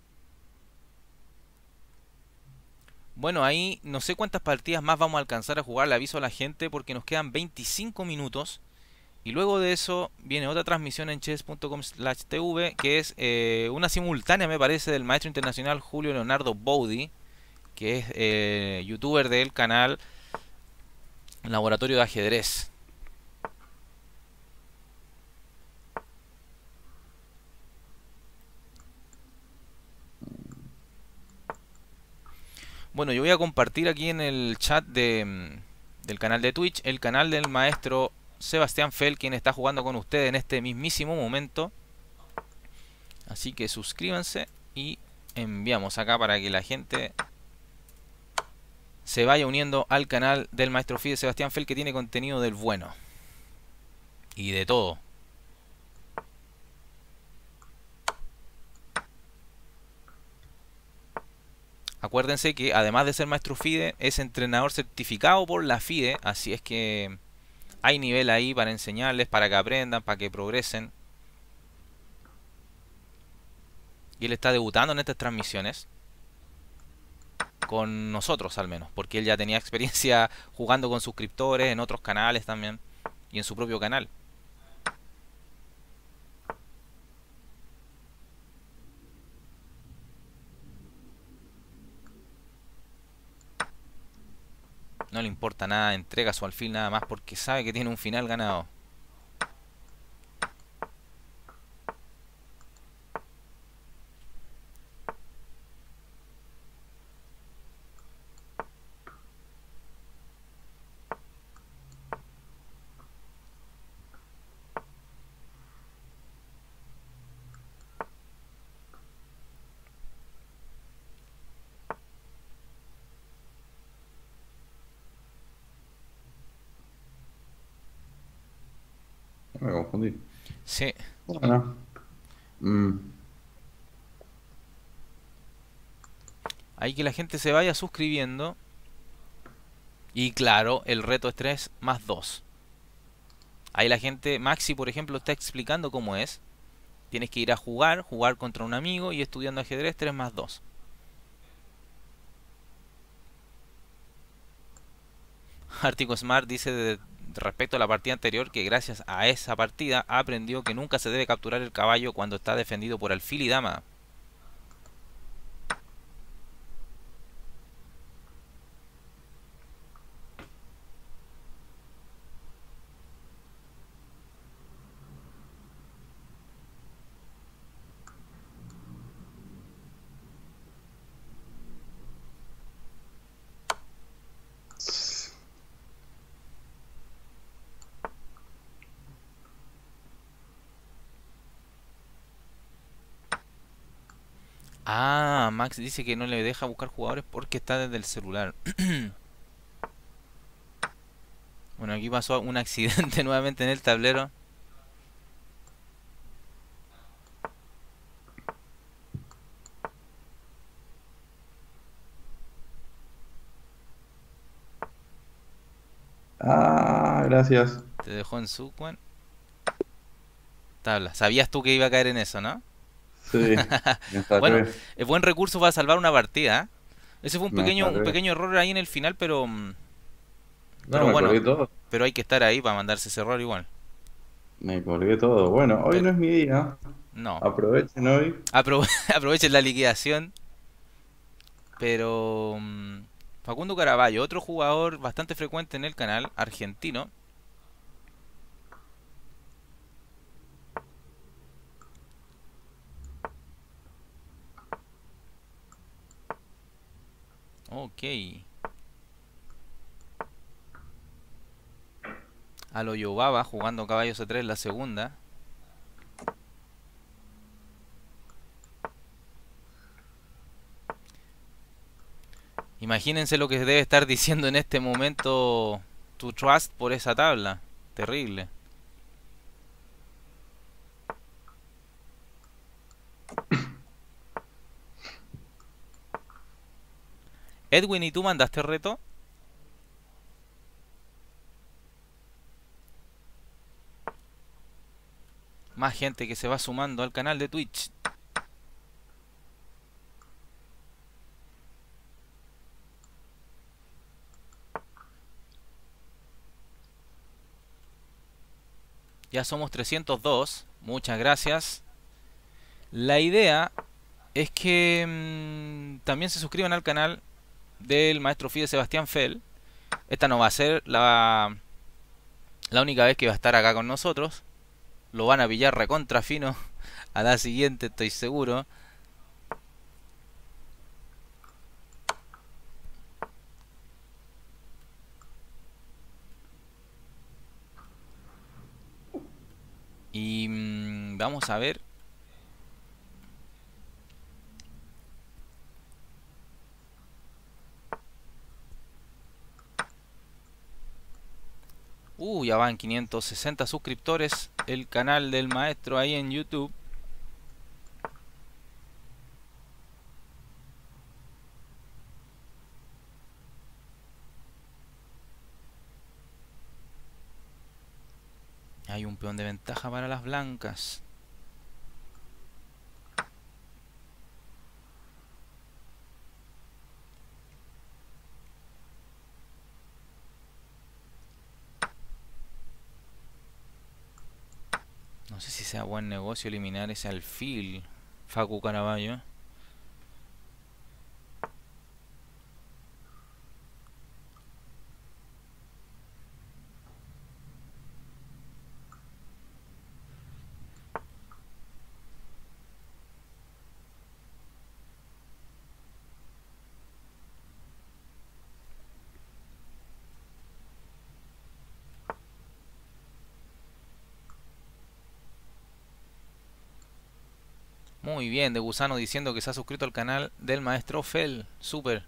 Bueno, ahí no sé cuántas partidas más vamos a alcanzar a jugar, le aviso a la gente porque nos quedan 25 minutos. Y luego de eso viene otra transmisión en chess.com/tv que es una simultánea, me parece, del maestro internacional Julio Leonardo Boudi, que es youtuber del canal Laboratorio de Ajedrez. Bueno, yo voy a compartir aquí en el chat del canal de Twitch el canal del maestro Sebastián Fell, quien está jugando con ustedes en este mismísimo momento. Así que suscríbanse y enviamos acá para que la gente se vaya uniendo al canal del maestro Fide Sebastián Fell, que tiene contenido del bueno y de todo. Acuérdense que además de ser maestro FIDE, es entrenador certificado por la FIDE, así es que hay nivel ahí para enseñarles, para que aprendan, para que progresen. Y él está debutando en estas transmisiones, con nosotros al menos, porque él ya tenía experiencia jugando con suscriptores en otros canales también, y en su propio canal. No le importa nada, entrega su alfil nada más porque sabe que tiene un final ganado. Me confundí. Sí. Bueno. Mm. Ahí que la gente se vaya suscribiendo. Y claro, el reto es 3 más 2. Ahí la gente, Maxi por ejemplo, está explicando cómo es. Tienes que ir a jugar, jugar contra un amigo y estudiando ajedrez 3 más 2. Artico Smart dice respecto a la partida anterior que gracias a esa partida aprendió que nunca se debe capturar el caballo cuando está defendido por alfil y dama. Ah, Max dice que no le deja buscar jugadores porque está desde el celular. Bueno, aquí pasó un accidente nuevamente en el tablero. Ah, gracias. Te dejó en su tabla. ¿Sabías tú que iba a caer en eso, no? Sí, me Bueno, salvé, es buen recurso para salvar una partida, ¿eh? Ese fue me un salvé. pequeño error ahí en el final, No, pero me bueno, colgué todo. pero hay que estar ahí para mandarse ese error igual. Me colgué todo. Bueno, hoy Pero, no es mi día. no. Aprovechen hoy. Aprovechen la liquidación, pero Facundo Caraballo, otro jugador bastante frecuente en el canal, argentino. Ok. A lo Yobaba jugando caballo C3 en la segunda. Imagínense lo que debe estar diciendo en este momento tu Trust por esa tabla. Terrible. Edwin, ¿y tú mandaste reto? Más gente que se va sumando al canal de Twitch. Ya somos 302. Muchas gracias. La idea es que también se suscriban al canal del maestro Fide Sebastián Fell. Esta no va a ser la única vez que va a estar acá con nosotros. Lo van a pillar recontra fino a la siguiente, estoy seguro. Y vamos a ver. Ya van 560 suscriptores el canal del maestro ahí en YouTube. Hay un peón de ventaja para las blancas. No sé si sea buen negocio eliminar ese alfil, Facu Caraballo. Muy bien, de Gusano diciendo que se ha suscrito al canal del maestro Fel. Super.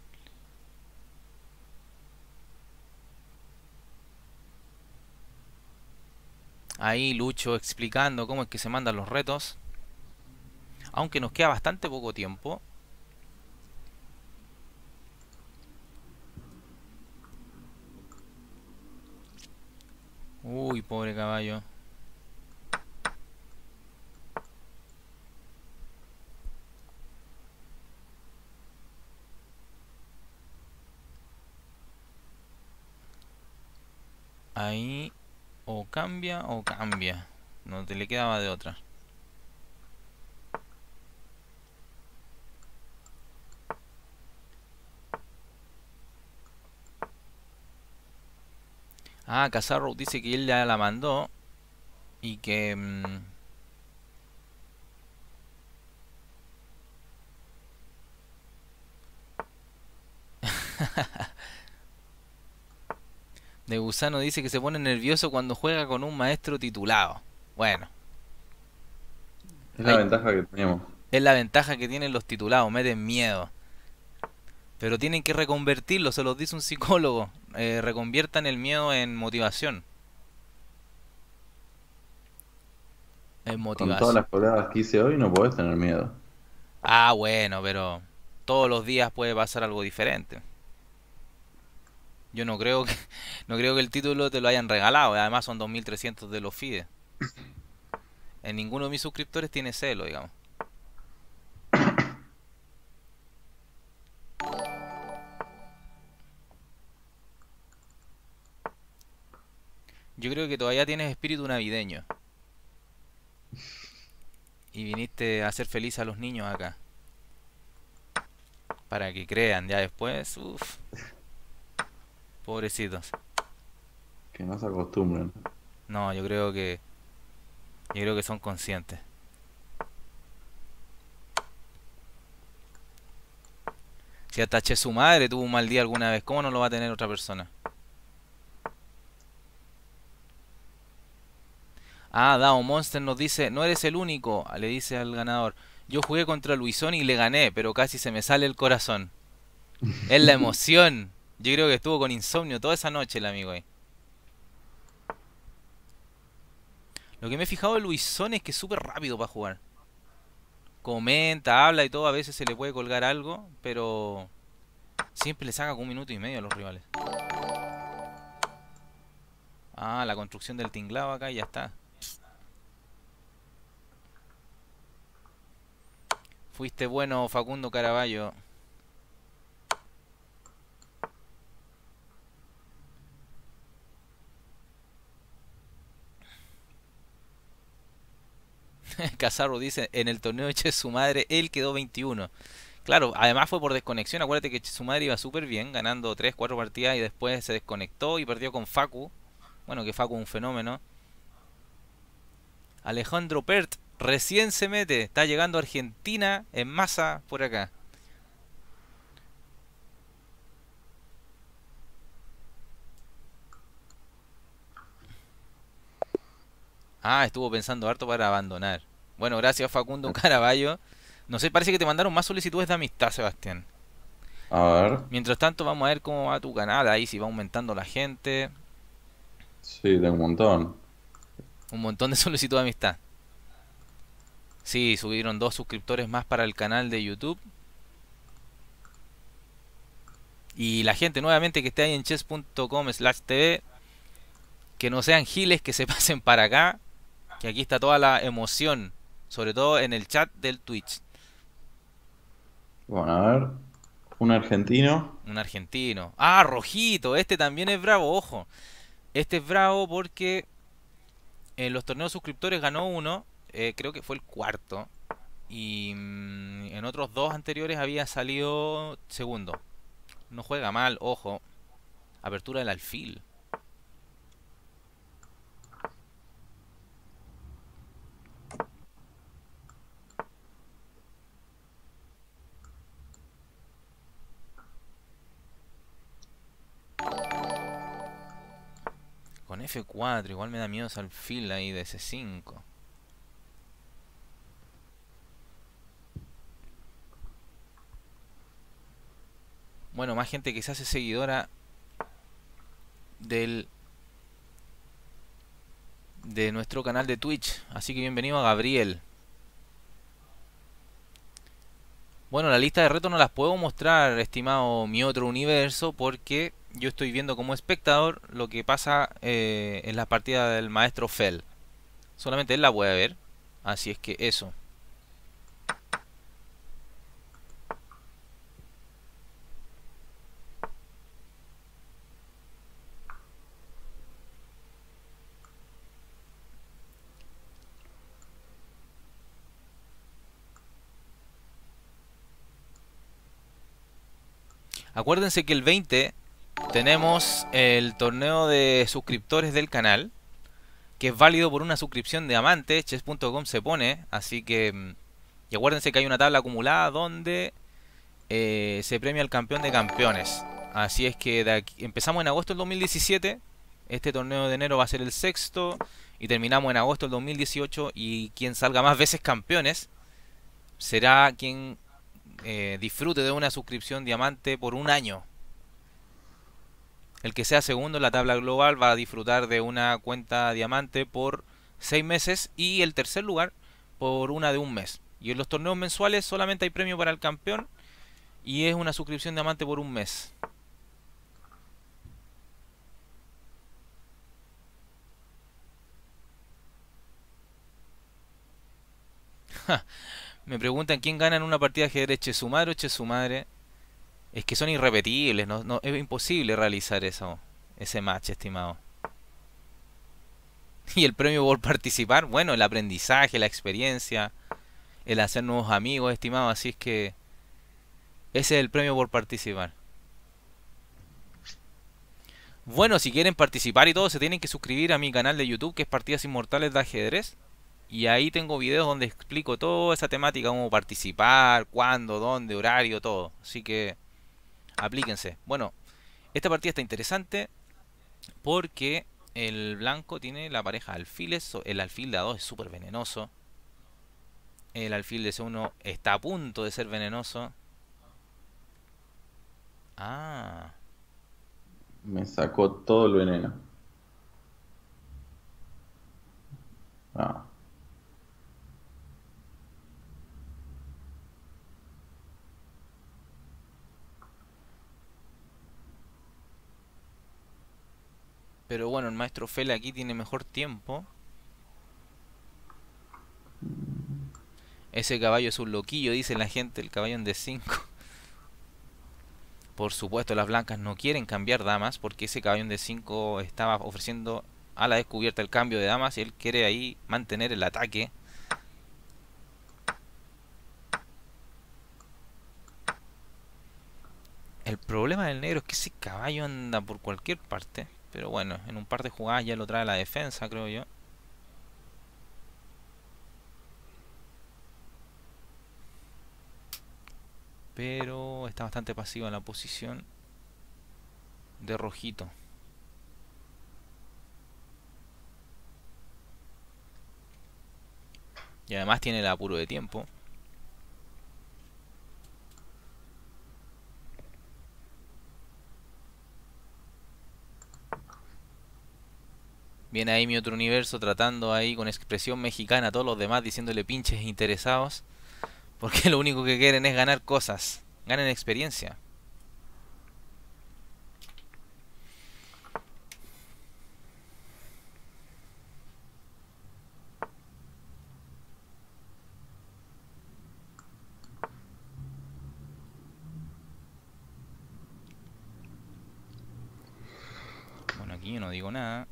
Ahí Lucho explicando cómo es que se mandan los retos. Aunque nos queda bastante poco tiempo. Uy, pobre caballo. Ahí o cambia o cambia. No te le quedaba de otra. Ah, Cazarro dice que él ya la mandó y que de Gusano dice que se pone nervioso cuando juega con un maestro titulado. Bueno, Es la hay, ventaja que tenemos. es la ventaja que tienen los titulados, meten miedo. Pero tienen que reconvertirlo, se los dice un psicólogo. Reconviertan el miedo en motivación. En Con todas motivación. las colgadas que hice hoy no podés tener miedo. Ah, bueno, pero todos los días puede pasar algo diferente. Yo no creo que no creo que el título te lo hayan regalado. Además son 2300 de los FIDE. En ninguno de mis suscriptores tiene celo, digamos. Yo creo que todavía tienes espíritu navideño y viniste a hacer feliz a los niños acá, para que crean ya después, uff, pobrecitos. Que no se acostumbren. No, yo creo que son conscientes. Si hasta Che su madre tuvo un mal día alguna vez, ¿cómo no lo va a tener otra persona? Ah, Dao Monster nos dice, no eres el único, le dice al ganador. Yo jugué contra Luisón y le gané, pero casi se me sale el corazón. Es la emoción. Yo creo que estuvo con insomnio toda esa noche el amigo ahí. Lo que me he fijado de Luisón es que es súper rápido para jugar. Comenta, habla y todo, a veces se le puede colgar algo, pero siempre le saca como 1 minuto y medio a los rivales. Ah, la construcción del tinglado acá y ya está. Fuiste bueno, Facundo Caraballo. Casarro dice, en el torneo de su madre, él quedó 21. Claro, además fue por desconexión. Acuérdate que su madre iba súper bien, ganando 3 4 partidas y después se desconectó y perdió con Facu. Bueno, que Facu es un fenómeno. Alejandro Pert recién se mete. Está llegando a Argentina en masa por acá. Ah, estuvo pensando harto para abandonar. Bueno, gracias Facundo Caraballo. No sé, parece que te mandaron más solicitudes de amistad, Sebastián. A ver, Mientras tanto, vamos a ver cómo va tu canal. Ahí si va aumentando la gente. sí, tengo un montón. Un montón de solicitudes de amistad. Sí, subieron 2 suscriptores más para el canal de YouTube. Y la gente nuevamente que esté ahí en chess.com/tv, que no sean giles, que se pasen para acá, que aquí está toda la emoción, sobre todo en el chat del Twitch. Bueno, a ver, un argentino. Un argentino. Ah, Rojito, este también es bravo, ojo. Este es bravo porque en los torneos suscriptores ganó uno, creo que fue el cuarto. Y en otros 2 anteriores había salido segundo. No juega mal, ojo. Apertura del alfil. Con F4, igual me da miedo ese alfil ahí de C5. Bueno, más gente que se hace seguidora del de nuestro canal de Twitch. Así que bienvenido a Gabriel. Bueno, la lista de retos no las puedo mostrar, estimado mi otro universo, porque yo estoy viendo como espectador lo que pasa en las partidas del maestro Fell. Solamente él la puede ver. Así es que eso. Acuérdense que el 20 tenemos el torneo de suscriptores del canal, que es válido por una suscripción diamante. Chess.com se pone, así que y acuérdense que hay una tabla acumulada donde se premia al campeón de campeones. Así es que empezamos en agosto del 2017. Este torneo de enero va a ser el sexto. Y terminamos en agosto del 2018. Y quien salga más veces campeones será quien disfrute de una suscripción diamante por un año. El que sea segundo en la tabla global va a disfrutar de una cuenta diamante por 6 meses. Y el tercer lugar por una de un mes. Y en los torneos mensuales solamente hay premio para el campeón. Y es una suscripción diamante por un mes. Me preguntan quién gana en una partida de ajedrez, Che su madre o Che su madre. Es que son irrepetibles, es imposible realizar eso, ese match, estimado. Y el premio por participar, bueno, el aprendizaje, la experiencia, el hacer nuevos amigos, estimado. Así es que ese es el premio por participar. Bueno, si quieren participar y todo, se tienen que suscribir a mi canal de YouTube, que es Partidas Inmortales de Ajedrez. Y ahí tengo videos donde explico toda esa temática, cómo participar, cuándo, dónde, horario, todo. Así que aplíquense. Bueno, esta partida está interesante porque el blanco tiene la pareja alfiles. El alfil de A2 es súper venenoso. El alfil de C1 está a punto de ser venenoso. Ah, Me sacó todo el veneno. Ah, pero bueno, el maestro Fele aquí tiene mejor tiempo. Ese caballo es un loquillo, dice la gente, el caballo en D5. Por supuesto, las blancas no quieren cambiar damas porque ese caballo en D5 estaba ofreciendo a la descubierta el cambio de damas y él quiere ahí mantener el ataque. El problema del negro es que ese caballo anda por cualquier parte. Pero bueno, en un par de jugadas ya lo trae a la defensa, creo yo. Pero está bastante pasivo en la posición de rojito. Y además tiene el apuro de tiempo. Viene ahí mi otro universo tratando ahí con expresión mexicana a todos los demás diciéndole pinches interesados. Porque lo único que quieren es ganar cosas. Ganen experiencia. Bueno, aquí yo no digo nada.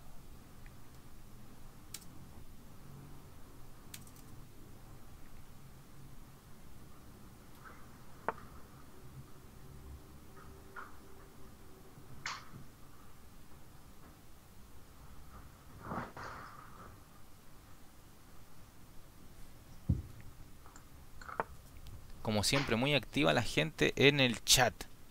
Como siempre, muy activa la gente en el chat.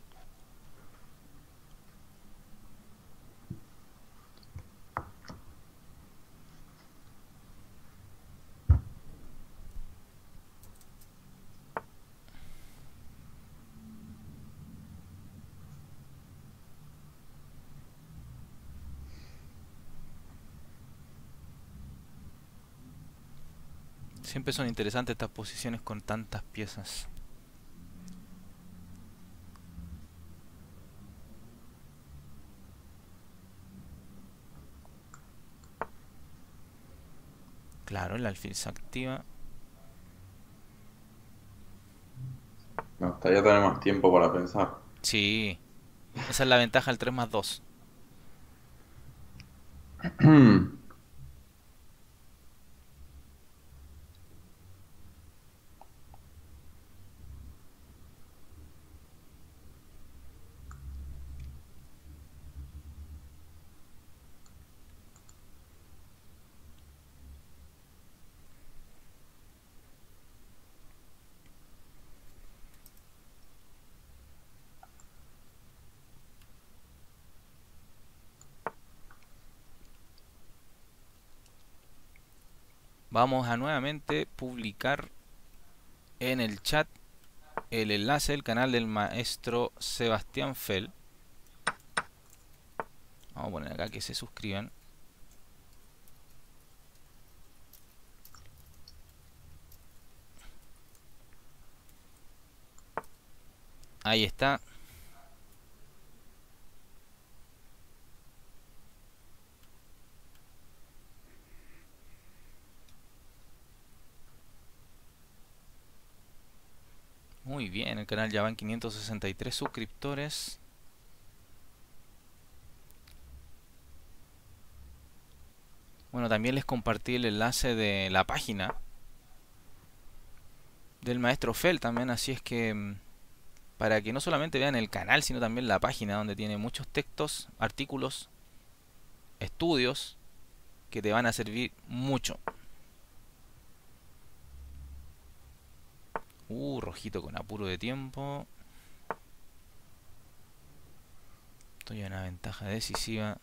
Siempre son interesantes estas posiciones con tantas piezas. Claro, el alfil se activa. me gustaría tener más tiempo para pensar. Sí, esa es la ventaja del 3 más 2. Vamos a nuevamente publicar en el chat el enlace del canal del maestro Sebastián Fell. Vamos a poner acá que se suscriban. Ahí está. Muy bien, el canal ya van 563 suscriptores. Bueno, también les compartí el enlace de la página del maestro Fel también, así es que para que no solamente vean el canal, sino también la página donde tiene muchos textos, artículos, estudios que te van a servir mucho. Rojito con apuro de tiempo. Estoy en una ventaja decisiva.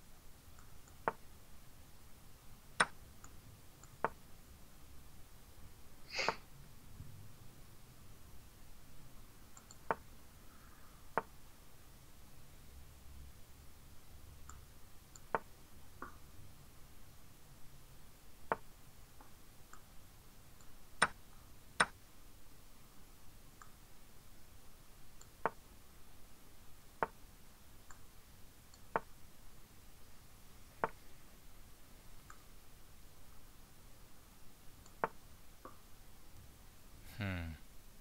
Hmm.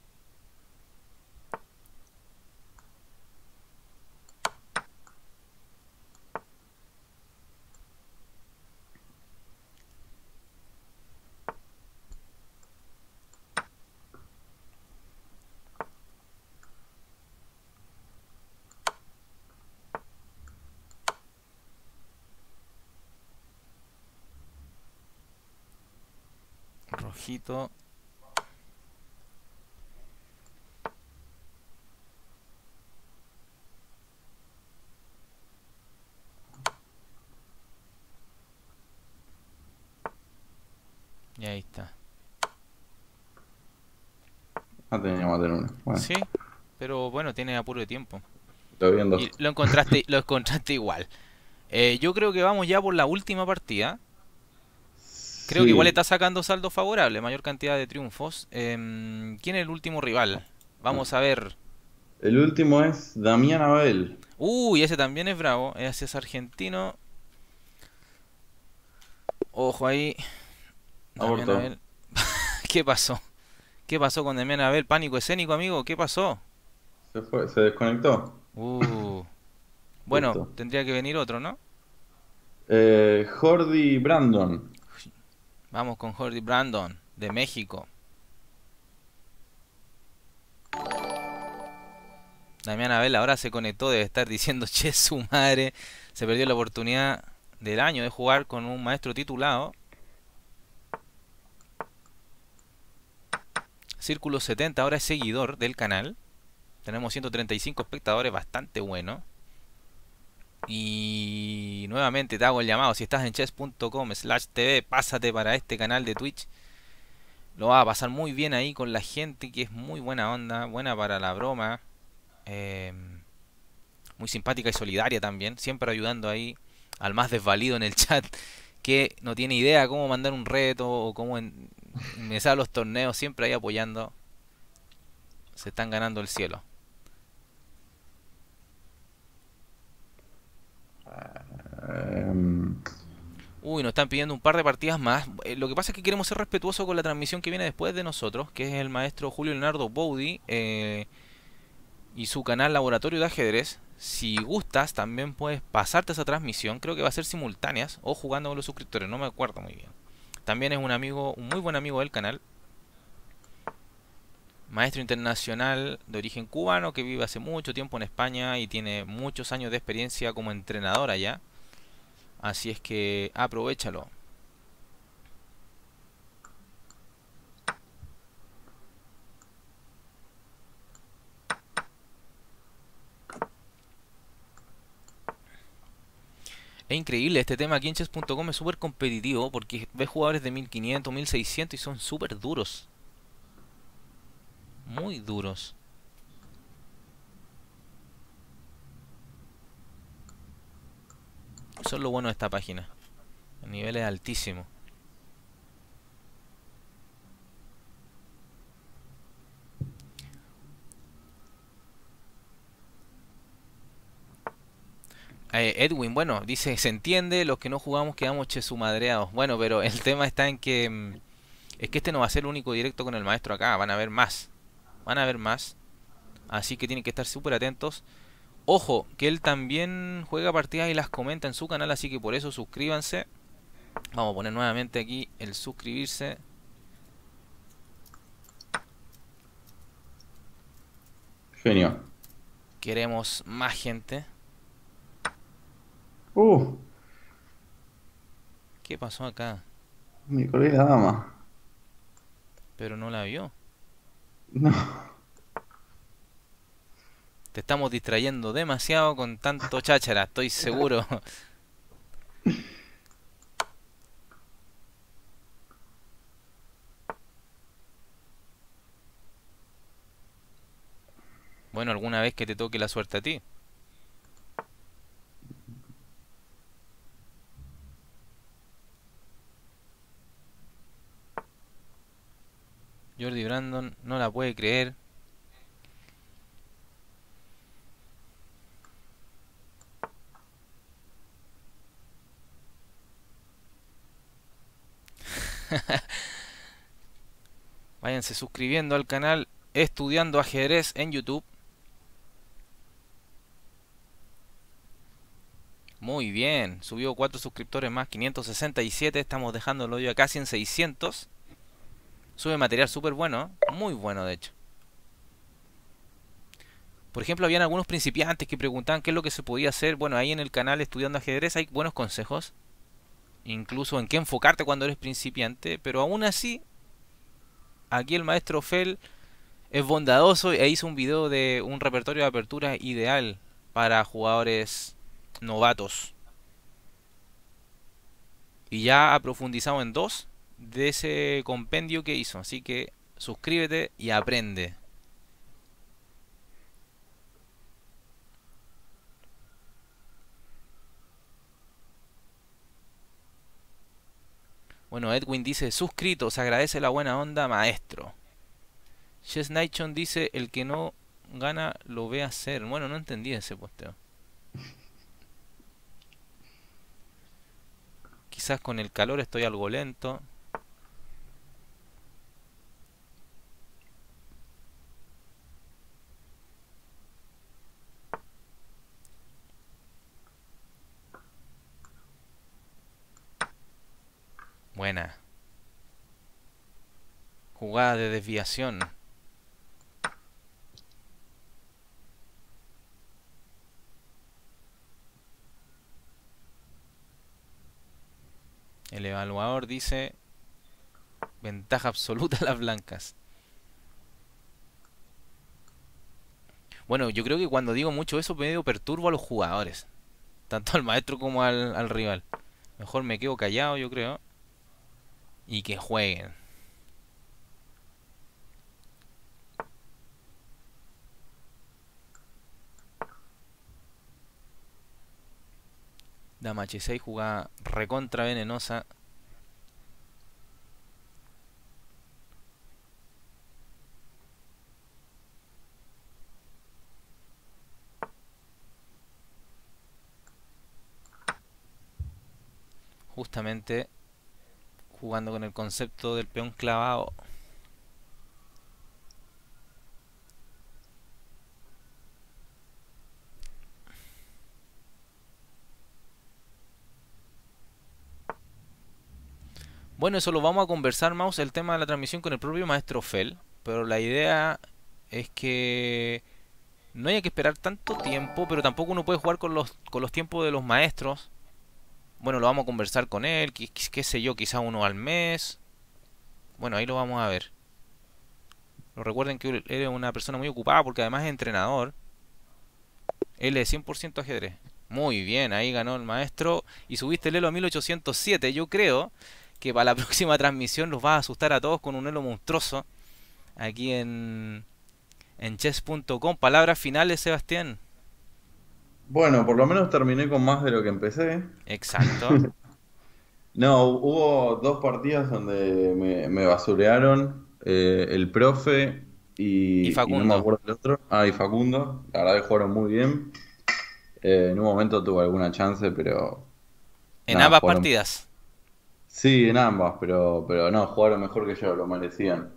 Rojito. Y ahí está. Ah, tenía más de una. Bueno, Sí, pero bueno, tiene apuro de tiempo. lo vi en Y dos. lo encontraste igual. Yo creo que vamos ya por la última partida. Creo que igual Sí, está sacando saldo favorable, mayor cantidad de triunfos. ¿Quién es el último rival? Vamos a ver. el último es Damián Abel. Uy, ese también es bravo. Ese es argentino. Ojo ahí. Damián Aborto. Abel. ¿Qué pasó? ¿Qué pasó con Damián Abel? ¿Pánico escénico, amigo? ¿Qué pasó? Se fue, se desconectó. Uh. Bueno, Listo. tendría que venir otro, ¿no? Jordi Brandon. Vamos con Jordi Brandon, de México. Damián Abel ahora se conectó, debe estar diciendo, che, su madre, se perdió la oportunidad del año de jugar con un maestro titulado. Círculo 70 ahora es seguidor del canal. Tenemos 135 espectadores, bastante bueno. Y nuevamente te hago el llamado, si estás en chess.com/tv, pásate para este canal de Twitch. Lo vas a pasar muy bien ahí con la gente que es muy buena onda, buena para la broma. eh, Muy simpática y solidaria también, siempre ayudando ahí al más desvalido en el chat que no tiene idea cómo mandar un reto o cómo ingresar a los torneos, siempre ahí apoyando. Se están ganando el cielo. Em, Uy, nos están pidiendo un par de partidas más. Lo que pasa es que queremos ser respetuosos con la transmisión que viene después de nosotros, que es el maestro Julio Leonardo Boudi y su canal Laboratorio de Ajedrez. Si gustas, también puedes pasarte esa transmisión. Creo que va a ser simultáneas o jugando con los suscriptores, no me acuerdo muy bien. También es un amigo, un muy buen amigo del canal. Maestro internacional de origen cubano que vive hace mucho tiempo en España y tiene muchos años de experiencia como entrenador allá. Así es que aprovéchalo. Es increíble, este tema aquí en chess.com es súper competitivo porque ves jugadores de 1500, 1600 y son súper duros. Muy duros. Eso es lo bueno de esta página. El nivel es altísimo. Edwin, bueno, dice, se entiende, los que no jugamos quedamos chesumadreados. Bueno, pero el tema está en que es que este no va a ser el único directo con el maestro acá, van a haber más. Van a haber más. Así que tienen que estar súper atentos. Ojo, que él también juega partidas y las comenta en su canal, así que por eso suscríbanse. Vamos a poner nuevamente aquí el suscribirse. Genio. Queremos más gente. Uh, ¿Qué pasó acá? mi colega dama. Pero no la vio. No. Te estamos distrayendo demasiado con tanto cháchara, estoy seguro. Bueno, alguna vez que te toque la suerte a ti. Jordi Brandon no la puede creer. Váyanse suscribiendo al canal Estudiando Ajedrez en YouTube. Muy bien, subió 4 suscriptores más, 567. Estamos dejándolo ya casi en 600. Sube material súper bueno, muy bueno de hecho. Por ejemplo, habían algunos principiantes que preguntaban qué es lo que se podía hacer. Bueno, ahí en el canal Estudiando Ajedrez hay buenos consejos. Incluso en qué enfocarte cuando eres principiante. Pero aún así, aquí el maestro Fel es bondadoso e hizo un video de un repertorio de apertura ideal para jugadores novatos. Y ya ha profundizado en dos de ese compendio que hizo. Así que suscríbete y aprende. Bueno, Edwin dice, suscrito, se agradece la buena onda, maestro. Chess Nation dice, el que no gana lo ve hacer. Bueno, no entendí ese posteo. Quizás con el calor estoy algo lento. Buena. Jugada de desviación. El evaluador dice, ventaja absoluta a las blancas. Bueno, yo creo que cuando digo mucho eso medio perturbo a los jugadores. Tanto al maestro como al rival. Mejor me quedo callado, yo creo. Y que jueguen. Dama H6, jugada recontra venenosa. Justamente jugando con el concepto del peón clavado. Bueno, eso lo vamos a conversar, Mouse, el tema de la transmisión con el propio maestro Fel. Pero la idea es que no haya que esperar tanto tiempo, pero tampoco uno puede jugar con los tiempos de los maestros. Bueno, lo vamos a conversar con él, qué sé yo, quizá uno al mes. Bueno, ahí lo vamos a ver. Pero recuerden que él es una persona muy ocupada porque además es entrenador. Él es 100% ajedrez. Muy bien, ahí ganó el maestro. Y subiste el elo a 1807. Yo creo que para la próxima transmisión los vas a asustar a todos con un elo monstruoso. Aquí en chess.com. Palabras finales, Sebastián. Bueno, por lo menos terminé con más de lo que empecé. Exacto. No, hubo dos partidas donde me basurearon el profe Y y no me Facundo. acuerdo el otro. Ah, y Facundo. La verdad que jugaron muy bien. En un momento tuve alguna chance, pero En nada, ambas jugaron. partidas. Sí, en ambas, pero no, jugaron mejor que yo, lo merecían.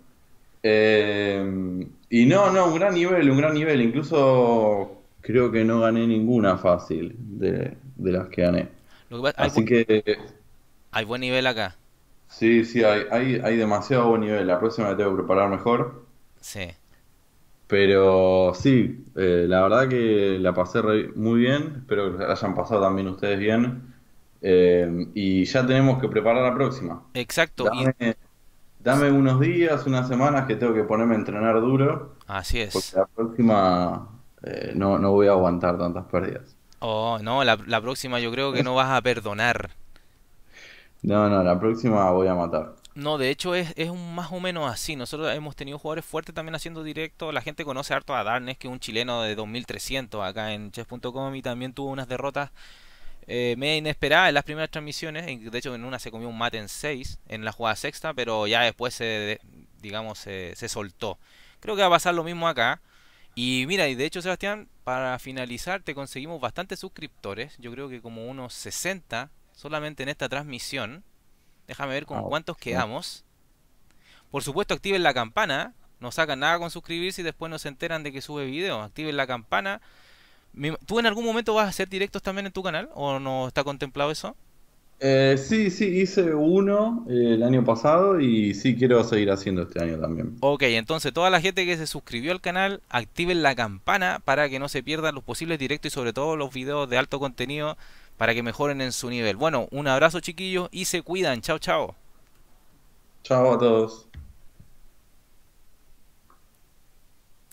Y no, no, un gran nivel, un gran nivel. Incluso creo que no gané ninguna fácil de las que gané. Lo que pasa, Así que Hay buen nivel acá. Sí, sí, hay demasiado buen nivel. La próxima me tengo que preparar mejor. Sí. Pero sí, la verdad que la pasé muy bien. Espero que la hayan pasado también ustedes bien. Y ya tenemos que preparar la próxima. Exacto. Y Dame, dame unos días, unas semanas que tengo que ponerme a entrenar duro. así Porque es. la próxima no voy a aguantar tantas pérdidas. Oh, no, la próxima yo creo que no vas a perdonar. No, no, la próxima voy a matar. No, de hecho es un más o menos así. Nosotros hemos tenido jugadores fuertes también haciendo directo. La gente conoce harto a Darnes, que es un chileno de 2300 acá en chess.com y también tuvo unas derrotas media inesperadas en las primeras transmisiones. De hecho, en una se comió un mate en 6 en la jugada sexta, pero ya después digamos, se soltó. Creo que va a pasar lo mismo acá. Y mira, y de hecho, Sebastián, para finalizar, te conseguimos bastantes suscriptores. Yo creo que como unos 60 solamente en esta transmisión. Déjame ver con Ah, cuántos bueno. quedamos. Por supuesto, activen la campana. No sacan nada con suscribirse y después no se enteran de que sube video. Activen la campana. ¿Tú en algún momento vas a hacer directos también en tu canal? ¿O no está contemplado eso? Sí, sí, hice uno el año pasado y sí quiero seguir haciendo este año también. Ok, entonces toda la gente que se suscribió al canal, activen la campana para que no se pierdan los posibles directos y sobre todo los videos de alto contenido para que mejoren en su nivel. Bueno, un abrazo chiquillos y se cuidan. Chao, chao. Chao a todos.